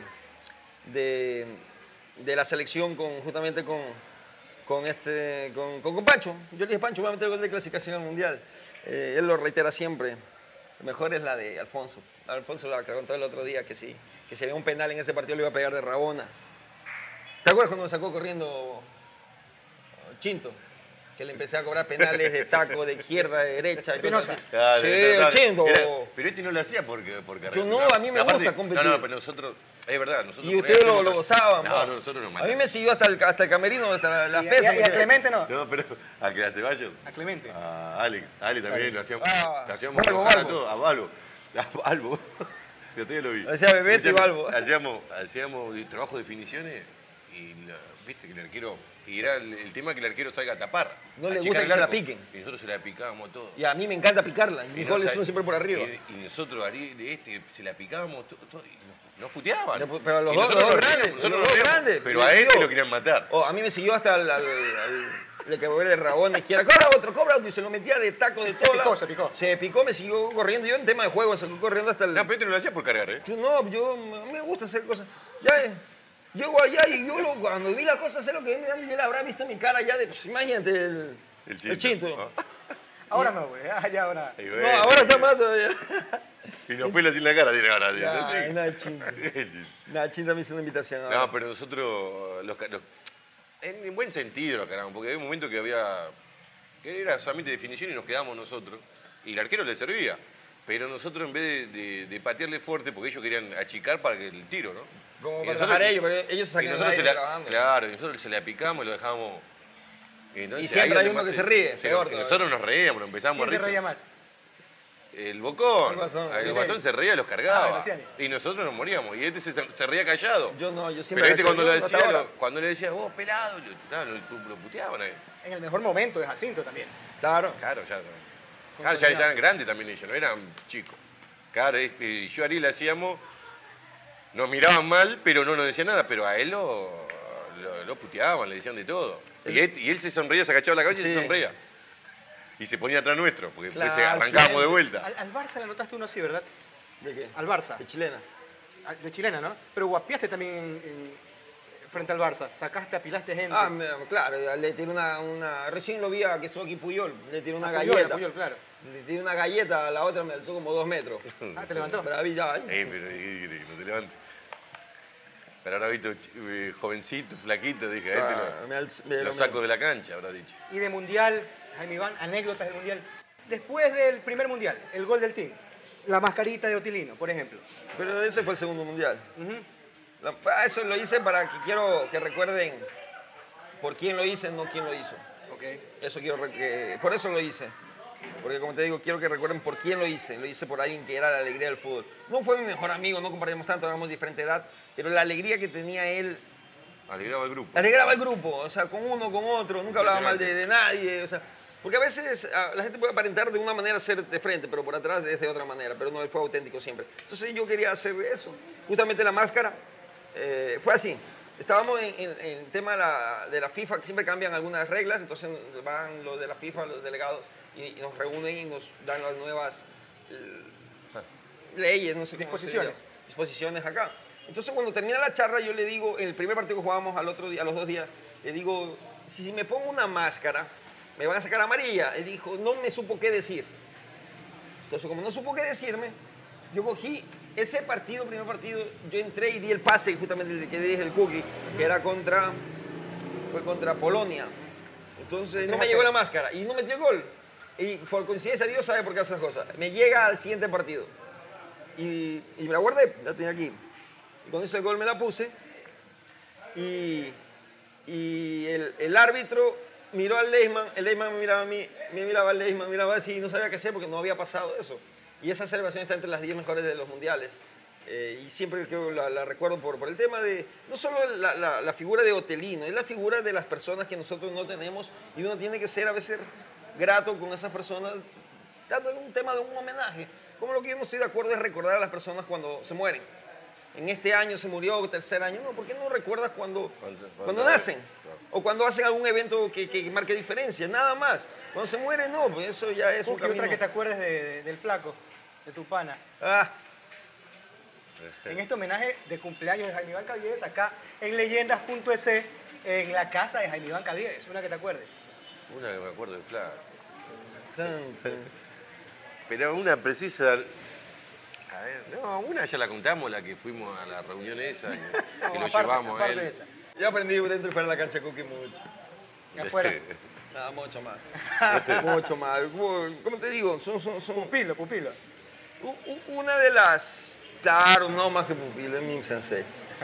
de, de la selección con, justamente con, con, este, con, con, con Pancho. Yo le dije, Pancho, voy a meter el gol de clasificación al Mundial. Eh, él lo reitera siempre. Lo mejor es la de Alfonso. Alfonso la contó el otro día que sí, que si había un penal en ese partido le iba a pegar de Rabona. ¿Te acuerdas cuando me sacó corriendo Chinto? Que le empecé a cobrar penales de taco, de izquierda, de derecha. Y cosas así. Claro, Sí, no, no, Chinto. era- pero este no lo hacía porque... porque Yo no, a mí me gusta competir. No, no, pero nosotros... Es verdad, nosotros... Y por ahí ustedes lo, hacemos- lo gozaban. No, ¿no? no, nosotros nos A matamos. mí me siguió hasta el, hasta el camerino, hasta las Y, pesas. y- y a Clemente no. No, pero a que a Ceballos, A Clemente. a Alex, a Alex también lo hacíamos, Ah, lo hacíamos Balbo, enojar a Balbo. todos, a Balbo, a Balbo, yo todavía lo vi. Lo decía Bebeto y Escuchame, Balbo. Hacíamos, hacíamos trabajo de definiciones y la- viste que el arquero, y era el, el tema que el arquero salga a tapar. No a le achicar gusta el que se la arco. piquen. Y nosotros se la picábamos todo. Y a mí me encanta picarla. Y Mis no, goles o sea, son siempre por arriba. Y, y nosotros, Ariel, este, se la picábamos todo, todo, y nos, nos puteaban. Pero- pero los Y dos- nosotros los dos nos reíamos, grandes, nosotros los nos dos reíamos, grandes. Pero Y a yo- este lo querían matar. Oh, a mí me siguió hasta el, al, al- el que de Rabona izquierda. Cobra otro, cobra otro. Y se lo metía de taco de Se todo. picó, se picó. Se picó, me siguió corriendo. Yo en tema de juego, se fue corriendo hasta el... No, pero este no lo hacía por cargar, ¿eh? Yo no, yo a mí me gusta hacer cosas. Ya, eh, yo allá y yo lo- cuando vi la cosa, sé lo que vi mirando y él habrá visto mi cara ya de, pues, imagínate, el, El el Chinto. chinto. Ah. Ahora no, güey. Ah, ya ahora. Y No, bueno, ahora está más todavía. Y nos pelas en la cara, tiene ganas. tío. Ya, Sí. no, el Chinto. Nada, el Chinto me hizo una invitación. ahora. No, pero nosotros, los, ca- los- en buen sentido lo cargamos, porque había un momento que había, que era solamente definición y nos quedábamos nosotros, y el arquero le servía, pero nosotros en vez de, de- de patearle fuerte, porque ellos querían achicar para que el tiro, ¿no? Como Y para nosotros- bajar ellos, pero ellos se y sacan el nosotros aire se la- trabajando. Claro, y nosotros se la picamos y lo dejábamos. entonces Y siempre ahí hay es uno donde que más se ríe, se- peor y todavía. nosotros nos reíamos, nos empezamos ¿Quién a se reír. reía más? El Bocón. El Guasón, El el Guasón se reía, los Ah, cargaba. Graciani. y nosotros nos moríamos. Y este se, se reía callado. Yo no, yo siempre... Pero este cuando, lo hasta decía, ahora. lo- cuando le decía, vos pelado, lo, claro, lo, lo puteaban ahí. En el mejor momento de Jacinto también. Claro. Claro, ya. Claro, ya, ya eran grandes también ellos, no eran chicos. Claro, este, yo y Ariel hacíamos, nos miraban mal, pero no nos decían nada, pero a él lo, lo, lo puteaban, le decían de todo. Y él, y él se sonreía, se agachaba la cabeza y Sí. se sonreía. Y se ponía atrás nuestro, porque después Claro, arrancábamos siempre. de vuelta. Al, al Barça le anotaste uno así, ¿verdad? ¿De qué? Al Barça. De chilena. Ah, De chilena, ¿no? Pero guapiaste también en- en- frente al Barça. Sacaste, apilaste gente. Ah, me- claro, le tiré una, una... Recién lo vi a que estuvo aquí Puyol, le tiré una A Puyol, galleta. a Puyol, claro. Le tiré una galleta, a la otra me alzó como dos metros. Ah, te levantó. Maravilla. Eh, pero eh, no te levantes. Pero ahora visto ch- eh, jovencito, flaquito, dije, a este Ah, lo, me alz- me- lo me- saco de la cancha, habrá dicho. Y de Mundial, Jaime Iván, anécdotas del Mundial. Después del primer Mundial, el gol del team. La mascarita de Otilino, por ejemplo. Pero ese fue el segundo mundial. Ujú. La- ah, Eso lo hice para que quiero que recuerden por quién lo hice, no quién lo hizo. Ok. Eso quiero re- que- por eso lo hice. Porque como te digo, quiero que recuerden por quién lo hice. Lo hice por alguien que era la alegría del fútbol. No fue mi mejor amigo, no compartimos tanto, éramos de diferente edad, pero la alegría que tenía él Alegraba el grupo. alegraba al grupo, o sea, con uno, con otro, nunca hablaba mal de, de nadie, o sea, porque a veces ah, la gente puede aparentar de una manera ser de frente, pero por atrás es de otra manera, pero no, él fue auténtico siempre. Entonces yo quería hacer eso, justamente la máscara, eh, fue así. Estábamos en, en- en el tema de la, de la FIFA, que siempre cambian algunas reglas, entonces van los de la FIFA, los delegados, y, y nos reúnen y nos dan las nuevas eh, leyes, no sé cómo se Disposiciones. llama, disposiciones acá. Entonces cuando termina la charla yo le digo, en el primer partido que jugábamos al otro día, a los dos días, le digo, si, si me pongo una máscara, me van a sacar amarilla. Él dijo, no me supo qué decir. Entonces como no supo qué decirme, yo cogí ese partido, primer partido, yo entré y di el pase, justamente el que dije el cookie, que era contra, fue contra Polonia. Entonces no me llegó la máscara y no metió el gol. Y por coincidencia Dios sabe por qué hace esas cosas. Me llega al siguiente partido. Y, y me la guardé, la tenía aquí. Y cuando hice el gol me la puse. Y, y el, el árbitro miró al Leisman, el Leisman me miraba a mí, me miraba al Leisman, me miraba así y no sabía qué hacer porque no había pasado eso. Y esa celebración está entre las diez mejores de los mundiales. Eh, y siempre creo la, la recuerdo por, por el tema de, no solo la, la, la figura de Otelino, es la figura de las personas que nosotros no tenemos y uno tiene que ser a veces grato con esas personas, dándole un tema de un homenaje. Como lo que yo no estoy de acuerdo es recordar a las personas cuando se mueren. en este año se murió, tercer año. No, ¿por qué no recuerdas cuando, Cuando- cuando, cuando- nacen? claro. O cuando hacen algún evento que, que marque diferencia, nada más. Cuando se mueren, no, pues eso ya es un Cookie, otra camino. que te acuerdes de- de- del flaco, de tu pana. Ah, En este homenaje de cumpleaños de Jaime Iván Caviedes, acá en leyendas punto es, en la casa de Jaime Iván Caviedes, una que te acuerdes. Una que me acuerdo, claro. tan, tan. Pero una precisa. A ver, no, una ya la contamos, la que fuimos a la reunión esa, que, No, que lo aparte- llevamos a aparte él. de esa. Yo aprendí dentro y fuera de la cancha Cookie mucho. Y afuera, Nada, mucho más. mucho más. Como te digo, son, son, son pupilo, pupilo. u- u- una de las... Claro, no más que pupilo, es mi sensei.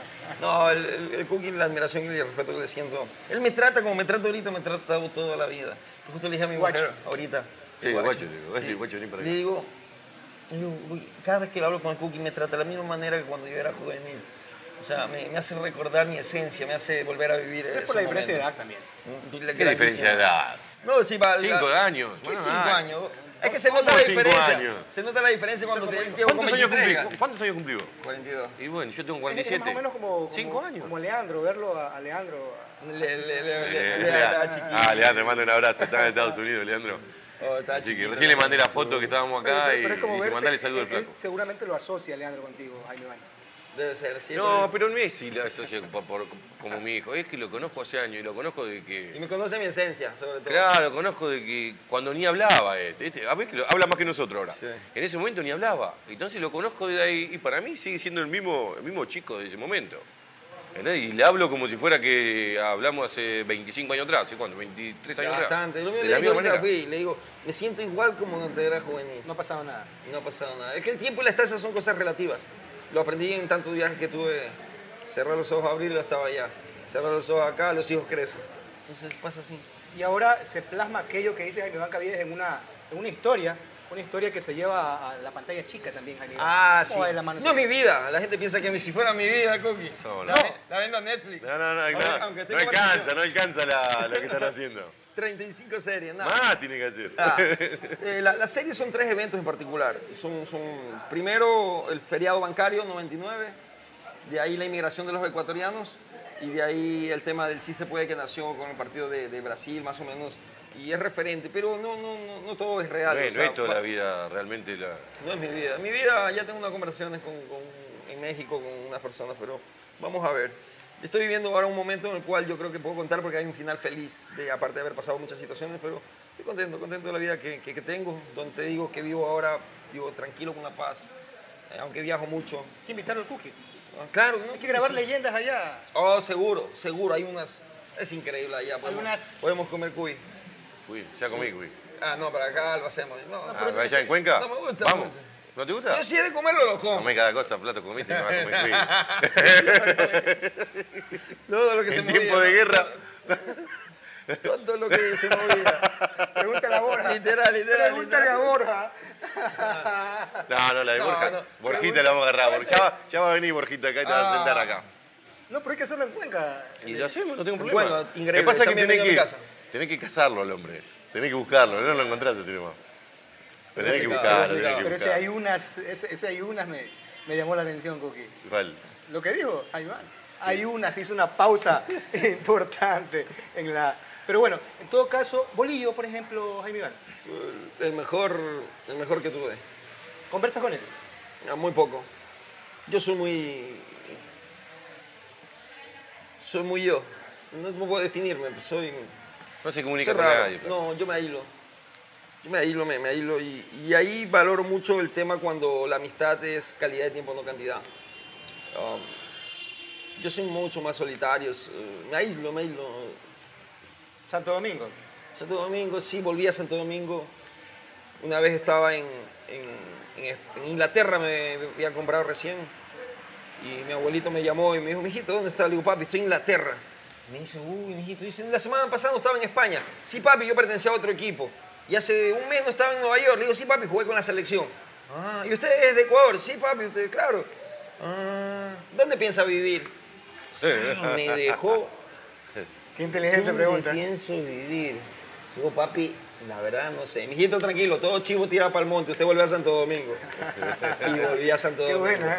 No, el, el, el Cookie, la admiración y el respeto que le siento. Él me trata como me trata ahorita, me ha tratado toda la vida. Justo le dije a mi Guacho. mujer ahorita. Sí, guacho. guacho, digo, voy a decir, guacho, ni para Le acá. digo, le digo, "Uy, cada vez que lo hablo con el Cookie me trata de la misma manera que cuando yo era juvenil. O sea, me, me hace recordar mi esencia, me hace volver a vivir. Es ese por la diferencia de momento. edad también. La ¿Qué diferencia de edad? No, sí, va. Cinco la- años. ¿Qué Bueno, cinco ah, años? Es que se ¿cómo nota la cinco diferencia. años? Se nota la diferencia cuando te llevo ¿Cuántos con años veintitrés. cumplí? ¿Cuántos años cumplí vos? cuarenta y dos. Y bueno, yo tengo Es, cuarenta y es siete. más o menos como, Cinco como, años. como Leandro, verlo a, a Leandro. Le, le, le, le, Eh, le- Lea- a chiquito. ah, Leandro, te mando un abrazo. Está en Estados Unidos, Leandro. Oh, está Así que chiquito, recién le mandé la Leandro. foto que estábamos Pero- acá pero- y, pero es como y se verte, mandale saludo al él- él flaco. seguramente lo asocia Leandro contigo, Jaime Iván. Debe ser, sí. No, pero no es si lo asocio por- por- como mi hijo, es que lo conozco hace años y lo conozco de Y que... me conoce mi esencia, sobre todo. Claro, conozco de que cuando ni hablaba, este, este, a ver que lo- habla más que nosotros ahora. Sí. En ese momento ni hablaba. Entonces lo conozco de ahí y para mí sigue siendo el mismo, el mismo chico de ese momento. ¿Entendés? Y le hablo como si fuera que hablamos hace veinticinco años atrás, ¿sí? ¿Cuándo? veintitrés años atrás. Bastante. Lo mismo De le la digo misma ahorita manera. fui, le digo, me siento igual como cuando era juvenil. No ha pasado nada. No ha pasado nada. Es que el tiempo y la estancia son cosas relativas. Lo aprendí en tantos viajes que tuve. Cerrar los ojos, abrirlos, estaba allá. Cerrar los ojos acá, los hijos crecen. Entonces pasa así. Y ahora se plasma aquello que dice Jaime Iván Caviedes en una, en una historia, una historia que se lleva a la pantalla chica también, Jaime Iván. Ah, sí. ¿Cómo va de la mano No es esa- mi vida. La gente piensa que si fuera mi vida, Cookie. No, la, no. ve- la vendo a Netflix. No, no, no, Aunque- no, aunque no tengo alcanza, varios- no alcanza la- lo que están haciendo. treinta y cinco series, nada. Más tiene que hacer. Ah, eh, la, la serie son tres eventos en particular. Son, son primero el feriado bancario noventa y nueve, de ahí la inmigración de los ecuatorianos y de ahí el tema del sí se puede que nació con el partido de, de Brasil más o menos y es referente, pero no, no, no, no todo es real. No o es, no sea, es toda va- la vida realmente la... no es mi vida. Mi vida, ya tengo unas conversaciones con, con- en México con unas personas, pero vamos a ver. Estoy viviendo ahora un momento en el cual yo creo que puedo contar porque hay un final feliz, de, aparte de haber pasado muchas situaciones, pero estoy contento, contento de la vida que, que- que tengo, donde te digo que vivo ahora, vivo tranquilo con la paz, eh, aunque viajo mucho. Hay que invitarlo al Cookie. Ah, claro, ¿no? Hay que grabar Sí. leyendas allá. Oh, seguro, seguro, hay unas, es increíble allá. Podemos, unas- podemos comer cuy. Uy, ya comí, uy. Ah, no, para acá lo hacemos. No, No, no, Ah, ¿allá en Cuenca? no me gusta Vamos. mucho. ¿No te gusta? Yo si he de comerlo, lo como. Comé cada cosa, plato comiste y no vas a comer cuy. Todo lo que se En movía, tiempo de ¿no? guerra. Todo lo que se movía. Pregúntale a Borja. Literal, literal, Pregúntale literal. a Borja. No, no, la de No, Borja. no. Borjita la vamos a agarrar. Ese- Ya va, ya va a venir Borjita acá y te va a Ah. sentar acá. No, pero hay que hacerlo en Cuenca. Y lo hacemos, no tengo problema. Bueno, Lo que increíble, pasa es que también tenés vengo a mi que, casa. tenés que cazarlo al hombre. Tenés que buscarlo, no lo encontrás así nomás. Pero tenés que complicado, buscarlo, tenés que Pero ese buscarlo. hay unas, ese, ese hay unas me, me llamó la atención, Cookie. ¿Cuál? Lo que dijo Jaime Iván. Hay unas, hizo una pausa importante en la... Pero bueno, en todo caso, Bolillo, por ejemplo, Jaime Iván, El mejor, el mejor que tuve. ¿conversas con él? Ah, Muy poco. Yo soy muy... Soy muy yo. No, no puedo definirme, pues soy... No se comunica soy con raro. nadie. No, yo me aíslo. Yo me aíslo, me, me aíslo. Y, y ahí valoro mucho el tema cuando la amistad es calidad de tiempo, no cantidad. Um, yo soy mucho más solitario. eh, Me aíslo, me aíslo. Santo Domingo. Santo Domingo, sí, volví a Santo Domingo. Una vez estaba en, en- en- en Inglaterra, me había comprado recién. Y mi abuelito me llamó y me dijo, mijito, ¿dónde está? Le digo, papi, estoy en Inglaterra. Y me dice, uy, mijito, dice, la semana pasada no estaba en España. Sí, papi, yo pertenecía a otro equipo. Y hace un mes no estaba en Nueva York. Le digo, sí, papi, jugué con la selección. Ah, ¿y usted es de Ecuador? Sí, papi, usted, claro. Ah, ¿dónde piensa vivir? Sí, me dejó. Qué inteligente ¿Dónde pregunta. pienso vivir? Digo, papi, la verdad no sé. Mijito, tranquilo, todo chivo tira para el monte. Usted vuelve a Santo Domingo. Y volví a Santo Qué Domingo. bueno, ¿eh?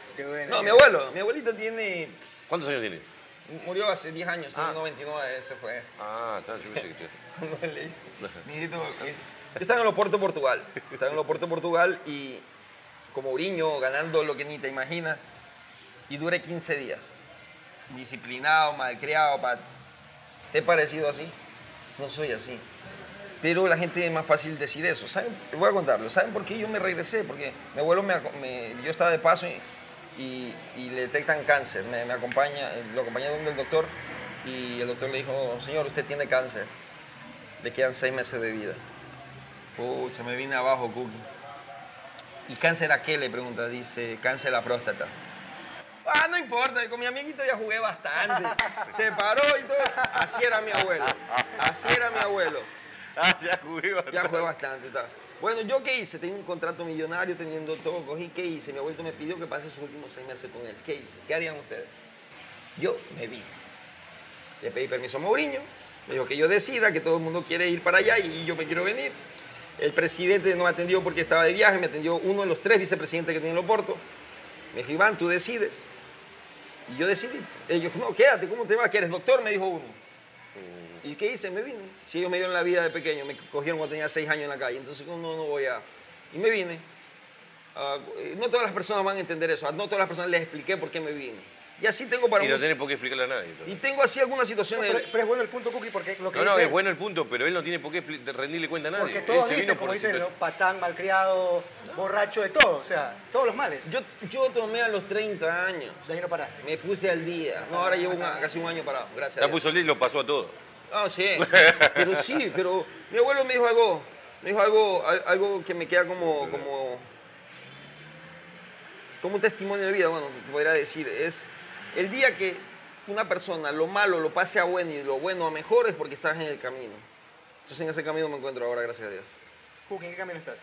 Qué bueno. No, mi abuelo, mi abuelito tiene, ¿Cuántos años tiene? murió hace diez años, tiene Ah. noventa y nueve, ese fue. Ah, está, yo pensé que te... Cuando le- Mijito, mi- yo estaba en el Oporto, Portugal. Estaba en el Oporto, Portugal y como Mourinho, ganando lo que ni te imaginas. Y duré quince días. Disciplinado, malcriado. Pa... ¿Te he parecido así? No soy así. Pero la gente es más fácil decir eso. ¿Saben? Te voy a contarlo. ¿Saben por qué yo me regresé? Porque mi abuelo, me, aco- me- yo estaba de paso y, y, y le detectan cáncer. Me, me acompaña, lo acompañé donde el doctor y el doctor le dijo, señor, usted tiene cáncer. Le quedan seis meses de vida. Pucha, me vine abajo, Cookie. ¿Y cáncer a qué? Le pregunta. Dice, cáncer a la próstata. Ah, no importa, con mi amiguito ya jugué bastante. Se paró y todo. Así era mi abuelo. Así era mi abuelo. Ah, ya jugué bastante. Ya jugué bastante. Tal. Bueno, ¿yo qué hice? Tenía un contrato millonario, teniendo todo. Cogí, ¿qué hice? Mi abuelo me pidió que pase sus últimos seis meses con él. ¿Qué hice? ¿Qué harían ustedes? Yo me vine. Le pedí permiso a Mourinho. Me dijo que yo decida, que todo el mundo quiere ir para allá y yo me quiero venir. El presidente no me atendió porque estaba de viaje, me atendió uno de los tres vicepresidentes que tiene el Oporto. Me dijo, Iván, tú decides. Y yo decidí. Ellos, no, quédate, ¿cómo te va? ¿Que eres doctor? Me dijo uno. ¿Y qué hice? Me vine. Si ellos me dieron la vida de pequeño, me cogieron cuando tenía seis años en la calle, entonces no, no voy a... Y me vine. Uh, no todas las personas van a entender eso, no todas las personas les expliqué por qué me vine. Y así tengo para... Y no un... tenés por qué explicarle a nadie. Y tengo así algunas No, situaciones... pero, pero es bueno el punto, Cookie, porque lo que No, no, dice... es bueno el punto, pero él no tiene por qué expli- rendirle cuenta a nadie. Porque Él todos se dicen, vino como por dicen, ¿no? situación. Patán, malcriado, borracho, de todo. O sea, todos los males. Yo, yo tomé a los treinta años. De ahí no paraste. Me puse al día. No, ahora llevo una- casi un año parado, gracias a Ya Dios. puso ley y lo pasó a todo. Ah, sí. Pero sí, pero mi abuelo me dijo algo, me dijo algo, al- algo que me queda como, como, como un testimonio de vida, bueno, te podría decir. Es el día que una persona lo malo lo pase a bueno y lo bueno a mejor es porque estás en el camino. Entonces en ese camino me encuentro ahora, gracias a Dios. Cookie, ¿en qué camino estás?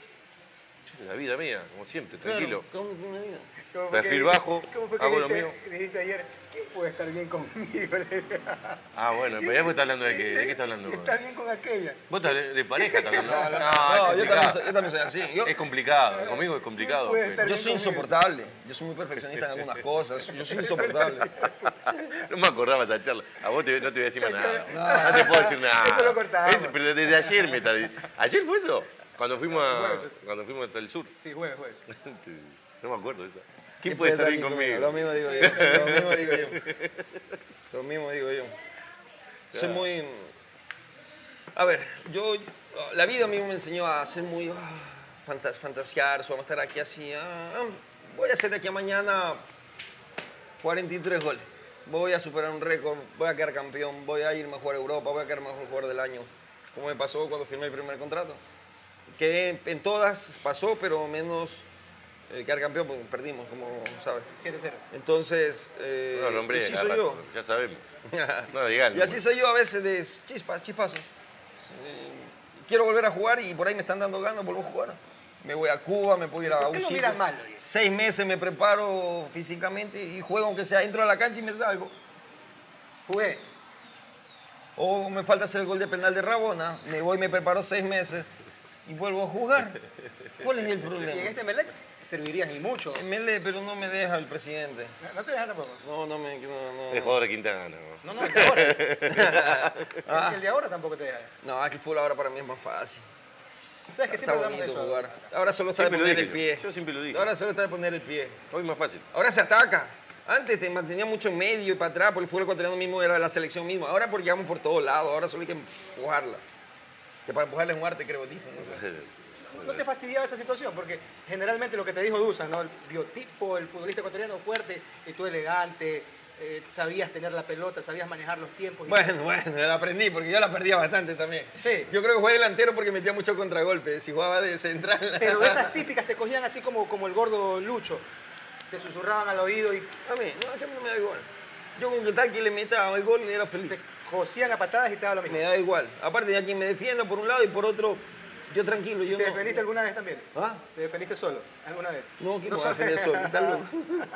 La vida mía, como siempre, tranquilo. Claro, ¿cómo que una vida? ¿Cómo fue Perfil que- bajo, ¿Cómo fue que hago lo dijiste, mío. dijiste ayer? ¿Quién puede estar bien conmigo? Ah, bueno, pero ya vos estás hablando de qué, ¿de qué estás hablando? Está bien con aquella. Vos estás de de pareja, estás hablando. No, no, No, no, es yo, también complicado. soy, yo también soy así. Yo, Es complicado, conmigo es complicado. Puede pues. estar- yo soy insoportable. Yo soy muy perfeccionista en algunas cosas. Yo soy insoportable. No me acordaba esa charla. A vos te- no te voy a decir más nada. No te puedo decir nada. Eso lo cortamos. Es- pero desde ayer me está diciendo. ¿Ayer fue eso? Cuando fuimos, a, cuando fuimos hasta el sur. Sí, jueves, jueves. No me acuerdo de eso. ¿Quién puede estar bien conmigo? Lo mismo digo yo. Lo mismo digo yo. Lo mismo digo yo. Soy muy... A ver, yo... La vida a mí me enseñó a ser muy... ah, fantas- fantasear, vamos a estar aquí así. ah, ah, voy a hacer de aquí a mañana cuarenta y tres goles. Voy a superar un récord, voy a quedar campeón, voy a irme a jugar a Europa, voy a quedar mejor jugador del año. Como me pasó cuando firmé el primer contrato. Que en todas pasó, pero menos eh, quedar campeón, porque perdimos, como sabes. siete cero. Entonces, eh, No, no, hombre, y así la soy ra- yo. ya sabemos. No, digan. Y así soy yo a veces de chispas, chispazos. Eh, quiero volver a jugar y por ahí me están dando ganas, vuelvo a jugar. Me voy a Cuba, me puedo ir a ¿Por un qué lo sitio. miras mal, Luis? Seis meses me preparo físicamente y juego aunque sea dentro de la cancha y me salgo. Jugué. O me falta hacer el gol de penal de Rabona, me voy, me preparo seis meses y vuelvo a jugar. ¿Cuál es el Y en problema? este Melec servirías y mucho. Me lee, pero no me deja el presidente. No te dejas tampoco. No, no me... No, no. Es jugador de Quintana. ¿no? No, no, el de ahora. es. Ah. El de ahora tampoco te deja. No, es que el fútbol ahora para mí es más fácil. ¿Sabes que Está siempre hablamos de bonito eso? jugar. Ahora solo está de Siempre lo poner dije el pie. yo. Yo siempre lo dije. Ahora solo está de poner el pie. Hoy más fácil. Ahora se ataca. Antes te mantenía mucho en medio y para atrás, porque el fútbol ecuatoriano mismo era la selección misma. Ahora porque llegamos por todos lados, ahora solo hay que empujarla. Que para empujarla es muerte, creo, dicen. No sé. ¿No te fastidiaba esa situación? Porque generalmente lo que te dijo Dusan, ¿no? El biotipo, el futbolista ecuatoriano fuerte, y tú elegante, eh, sabías tener la pelota, sabías manejar los tiempos. y- Bueno, bueno, la aprendí porque yo la perdía bastante también. Sí. Yo creo que jugué delantero porque metía mucho contragolpe. Si jugaba de central. Pero de esas típicas te cogían así como, como el gordo Lucho. Te susurraban al oído y A mí, no, es que a mí no me da igual. Yo con que tal que le meta el gol era feliz. te cosían a patadas y te daba lo mismo. Me da igual. Aparte ya quien me defienda por un lado y por otro, yo tranquilo. Yo ¿Te no- defendiste alguna vez también? ¿Ah? ¿Te defendiste solo? ¿Alguna vez? No, ¿quién me va a sabes. defender solo? ¿Estás loco?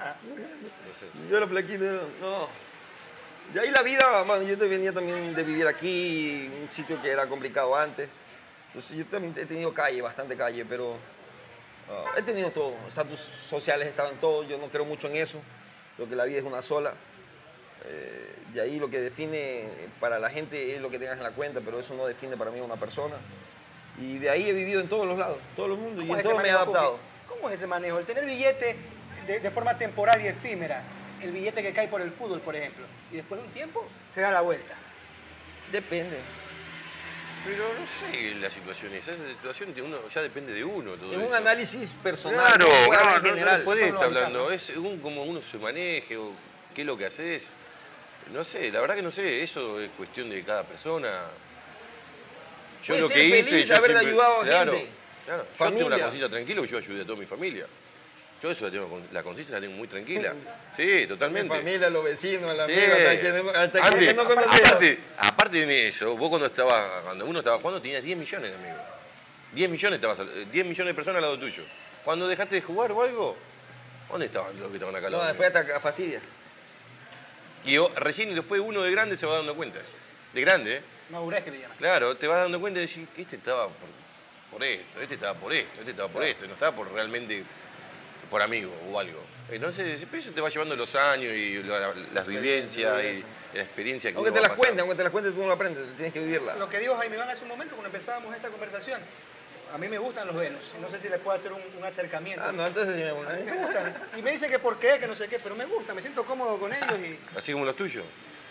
Yo era flaquito, no. Y ahí la vida, bueno, yo venía también de vivir aquí, un sitio que era complicado antes. Entonces yo también he tenido calle, bastante calle, pero Uh, he tenido todo, estatus sociales he estado en todo, yo no creo mucho en eso, creo que la vida es una sola. Eh, y ahí lo que define para la gente es lo que tengas en la cuenta, pero eso no define para mí a una persona. Y de ahí he vivido en todos los lados, todo el mundo, y en todo me he adaptado. Cookie? ¿Cómo es ese manejo? El tener billete de, de forma temporal y efímera, el billete que cae por el fútbol, por ejemplo, y después de un tiempo se da la vuelta. Depende. Pero no sé la situación esa, esa situación de uno, ya depende de uno. Todo Es eso. un análisis personal. Claro, no, no, en no, general. no podés ¿Cómo lo estar hablando, avisamos? es según cómo uno se maneje o qué es lo que haces. No sé, la verdad que no sé, eso es cuestión de cada persona. Yo Puede lo ser que hice... feliz yo haberle siempre- ayudado a claro, gente. Claro, yo Familia. tengo la conciencia tranquila, yo ayudé a toda mi familia. Yo eso la tengo, con- la conciencia la tengo muy tranquila. Sí, totalmente. Mi familia, los vecinos, la Sí. amiga, hasta que, no- hasta que Antes- ese no conocía. aparte, aparte de eso, vos cuando estaba, cuando uno estaba jugando tenías diez millones de amigos. diez millones, estabas, al- diez millones de personas al lado tuyo. Cuando dejaste de jugar o algo, ¿dónde estaban los que estaban acá al No, lado? después hasta fastidia. Y o- recién y después uno de grande se va dando cuenta. De grande, ¿eh? Madurez que le llaman. Claro, te vas dando cuenta de decir que este estaba por, por esto, este estaba por esto, este estaba por esto, no estaba por realmente por amigo o algo. Entonces, eso te va llevando los años y la- las vivencias y la experiencia que Aunque uno te va las pasando. cuenten, aunque te las cuentes, tú no lo aprendes, tienes que vivirla. Lo que dijo Jaime Iván hace un momento cuando empezábamos esta conversación, a mí me gustan los Venus, y no sé si les puedo hacer un, un acercamiento. Ah, no, entonces sí me gusta. Me gustan, y me dicen que por qué, que no sé qué, pero me gusta, me siento cómodo con ellos y Así como los tuyos.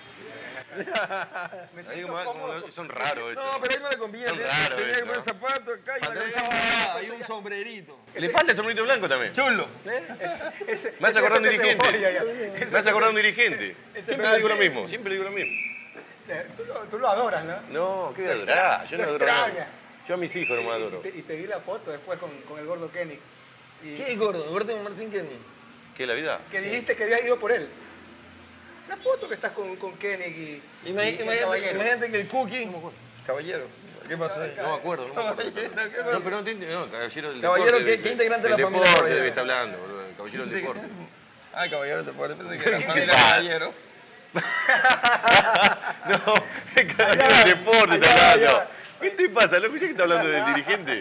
me Así siento como- como cómodo. los- son raros. No, pero ahí no le conviene. Son Tenía, raros tenía que eso, poner ¿no? zapatos acá y una Pantalón. camisa morada y un sombrerito. Le falta el sombrerito blanco también. Chulo. Ese- ese- Me hace ese acordar un efecto dirigente. cebolla ya. Me Ese hace acordar un dirigente. ese Siempre pedazo- le digo lo mismo, siempre le digo lo mismo. efecto- Tú lo, tú lo adoras, ¿no? No, ¿qué voy a adorar? Yo no Lo adoro a nadie. extraña. Yo a mis hijos no me Y adoro. te, y te vi la foto después con, con el gordo Kenny. Y ¿Qué es gordo? ¿Gordo de Martín Kenny? ¿Qué es la vida? que dijiste que habías ido por él. La foto que estás con, con Kenny y, y Imagínate, el imagínate, caballero. imagínate que el cookie... Caballero. ¿Qué pasó ahí? No me acuerdo, no me acuerdo. Caballero, ¿qué No, pasó? pero no entiendo. No, caballero del Caballero, deporte. ¿qué- debe qué ser. integrante de El la familia deporte caballero? debe estar hablando, boludo, el caballero del deporte. Ay, caballero, te puedo pensé que era ¿Qué te familia pasa? caballero. No, el caballero del deporte está allá, hablando. allá. ¿Qué te pasa? ¿Lo escuché que está hablando del dirigente?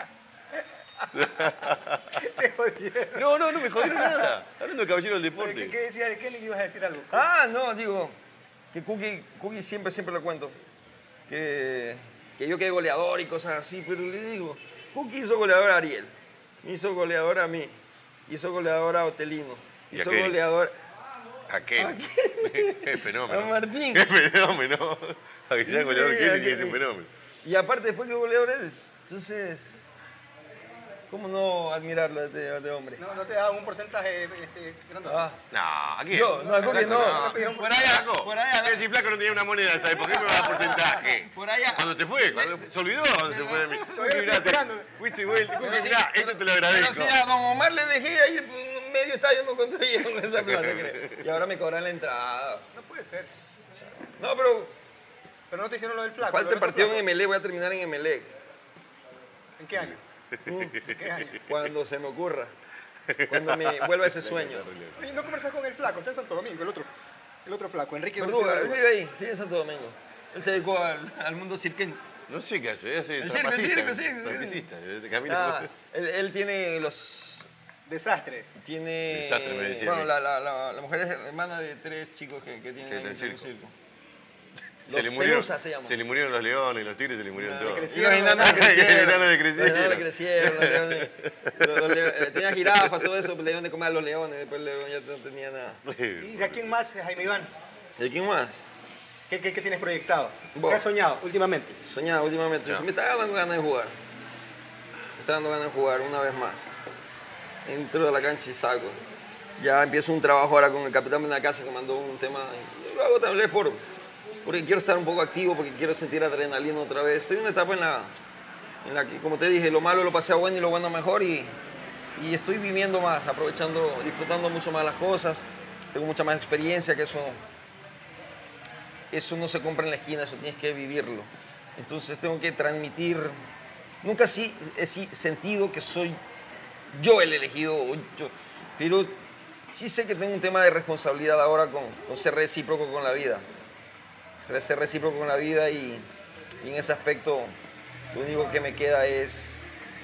Te jodieron. No, no, no me jodieron nada. Hablando del caballero del ¿Qué, deporte. qué decías de Kenny? Ibas a decir algo. Ah, no, digo, que Cookie, Cookie siempre, siempre lo cuento, que, que yo quedé goleador y cosas así, pero le digo, Cookie hizo goleador a Ariel, me hizo goleador a mí, hizo goleador a Otelino, Y a hizo Kenny. goleador Aquel. Qué fenómeno. a Martín. Qué fenómeno. A que sea Sí, goleador a Kenny, que es Kenny. un fenómeno. Y aparte después que goleador él, entonces, ¿cómo no admirarlo a este, a este hombre? No, no te daban un porcentaje este, grandote. Ah, No, aquí. Yo, no, Cookie no. Por Por allá, Flaco. por allá. Si Flaco no tenía una moneda, ¿sabes por qué me va a dar porcentaje? Por allá. Cuando te fue, cuando se olvidó cuando se fue de mí. Todavía estoy Mirá, te- esperando. fuiste y vuelta. Pero Cookie, sí, mirá, esto te lo Pero agradezco. si a Don Omar le dejé ahí un medio estadio no construyeron esa plata, creo. Y ahora me cobran la entrada. No puede ser. No, pero Pero no te hicieron lo del flaco. falta lo el del otro partido en flaco. Emelec, voy a terminar en Emelec. ¿En qué año? ¿En qué año? Cuando se me ocurra. Cuando me vuelva ese sueño. Oye, ¿no conversas con el flaco? Está en Santo Domingo, el otro, el otro flaco, Enrique Verduga, González. él vive ahí, vive en Santo Domingo. Él se dedicó al, al mundo cirquense. No sé qué hace, hace El circo, el trapecista, circo, sí, sí. trapecista, eh, camina Ah, por- él, él tiene los... Desastre. Tiene... Desastre, me decía a bueno, mí. la, la, la, la mujer es hermana de tres chicos que, que tienen Que ahí en el en el circo. circo. Se Los le murieron, Pelusas se llaman. se le murieron los leones, los tigres se le murieron Ah, todos. Y crecieron, los enanos ¿no? crecieron. Los enanos Los crecieron. enanos crecieron, los leones. Los, los leones- tenía jirafas, todo eso, pues le dieron de comer a los leones, después el león ya no tenía nada. ¿Y de quién más, Jaime Iván? ¿De quién más? ¿Qué, qué, qué tienes proyectado? Vos. ¿Qué has soñado últimamente? Soñaba últimamente. Ya. Me está dando ganas de jugar. Me está dando ganas de jugar una vez más. Entro a la cancha y saco. Ya empiezo un trabajo ahora con el capitán de la casa que mandó un tema. Yo lo hago también por, porque quiero estar un poco activo, porque quiero sentir adrenalina otra vez. Estoy en una etapa en la, en la que, como te dije, lo malo lo pasé a bueno y lo bueno mejor. Y, y estoy viviendo más, aprovechando, disfrutando mucho más las cosas. Tengo mucha más experiencia, que eso, eso no se compra en la esquina, eso tienes que vivirlo. Entonces tengo que transmitir. Nunca sí he sí sentido que soy yo el elegido, o yo, pero sí sé que tengo un tema de responsabilidad ahora con, con ser recíproco con la vida. Ser, ser recíproco con la vida y, y en ese aspecto lo único que me queda es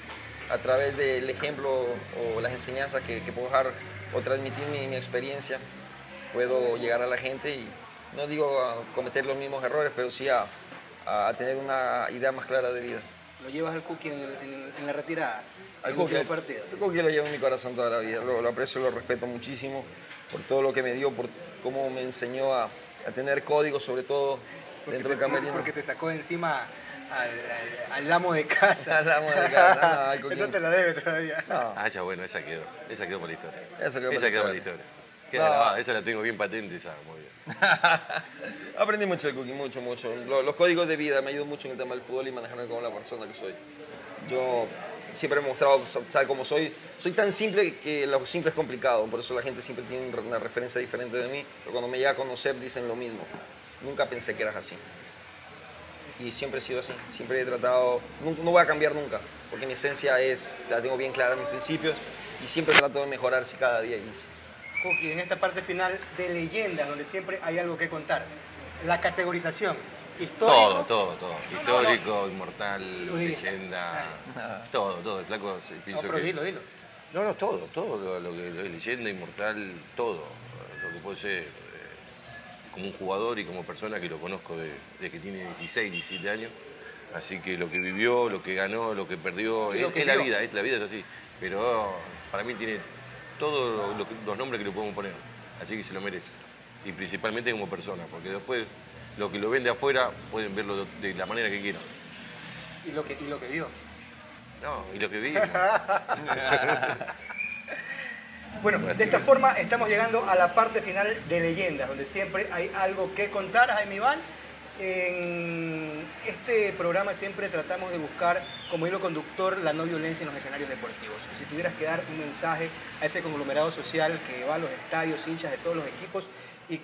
a través del ejemplo o las enseñanzas que, que puedo dejar o transmitir mi, mi experiencia, puedo llegar a la gente y no digo a cometer los mismos errores, pero sí a, a tener una idea más clara de vida. ¿Lo llevas al Cookie en, en, en la retirada? Al ¿En Cookie, el partido? el Cookie lo llevo en mi corazón toda la vida, lo, lo aprecio, lo respeto muchísimo por todo lo que me dio, por cómo me enseñó a, a tener códigos, sobre todo Porque dentro te, del camerino. Porque te sacó de encima al, al, al amo de casa. Al amo de casa, no, al Cookie. Eso te la debe todavía. No, Ah, ya bueno, esa quedó. Esa quedó para la historia. esa quedó para Esa la quedó para la historia. historia. Queda No. grabada, esa la tengo bien patente, esa, muy bien. Aprendí mucho del Cookie, mucho, mucho. Los, los códigos de vida me ayudan mucho en el tema del fútbol y manejarme como la persona que soy. Yo siempre he mostrado tal como soy. Soy tan simple que lo simple es complicado, por eso la gente siempre tiene una referencia diferente de mí, pero cuando me llega a conocer dicen lo mismo. Nunca pensé que eras así. Y siempre he sido así, siempre he tratado, no, no voy a cambiar nunca, porque mi esencia es, la tengo bien clara, mis principios, y siempre trato de mejorarse cada día. Y Cookie, en esta parte final de leyendas, donde siempre hay algo que contar, la categorización, histórico. Todo, todo, todo. No, no, Histórico, no. inmortal, Lo digo. leyenda, Ah. todo, todo. El flaco se- No, pienso pero que... dilo, dilo. No, no, todo, todo lo, lo que lo es leyenda, inmortal, todo. Lo que puede ser eh, como un jugador y como persona que lo conozco desde de que tiene dieciséis, diecisiete años. Así que lo que vivió, lo que ganó, lo que perdió, Y es, lo que es la vio. vida, es, la vida es así. Pero para mí tiene todos lo que- los nombres que le podemos poner. Así que se lo merece. Y principalmente como persona, porque después lo que lo ven de afuera pueden verlo de, de la manera que quieran. Y lo que, y lo que vio. No, y lo que vimos. Bueno, de esta forma estamos llegando a la parte final de leyendas, donde siempre hay algo que contar, Jaime Iván. En este programa siempre tratamos de buscar como hilo conductor la no violencia en los escenarios deportivos. Si tuvieras que dar un mensaje a ese conglomerado social que va a los estadios, hinchas de todos los equipos y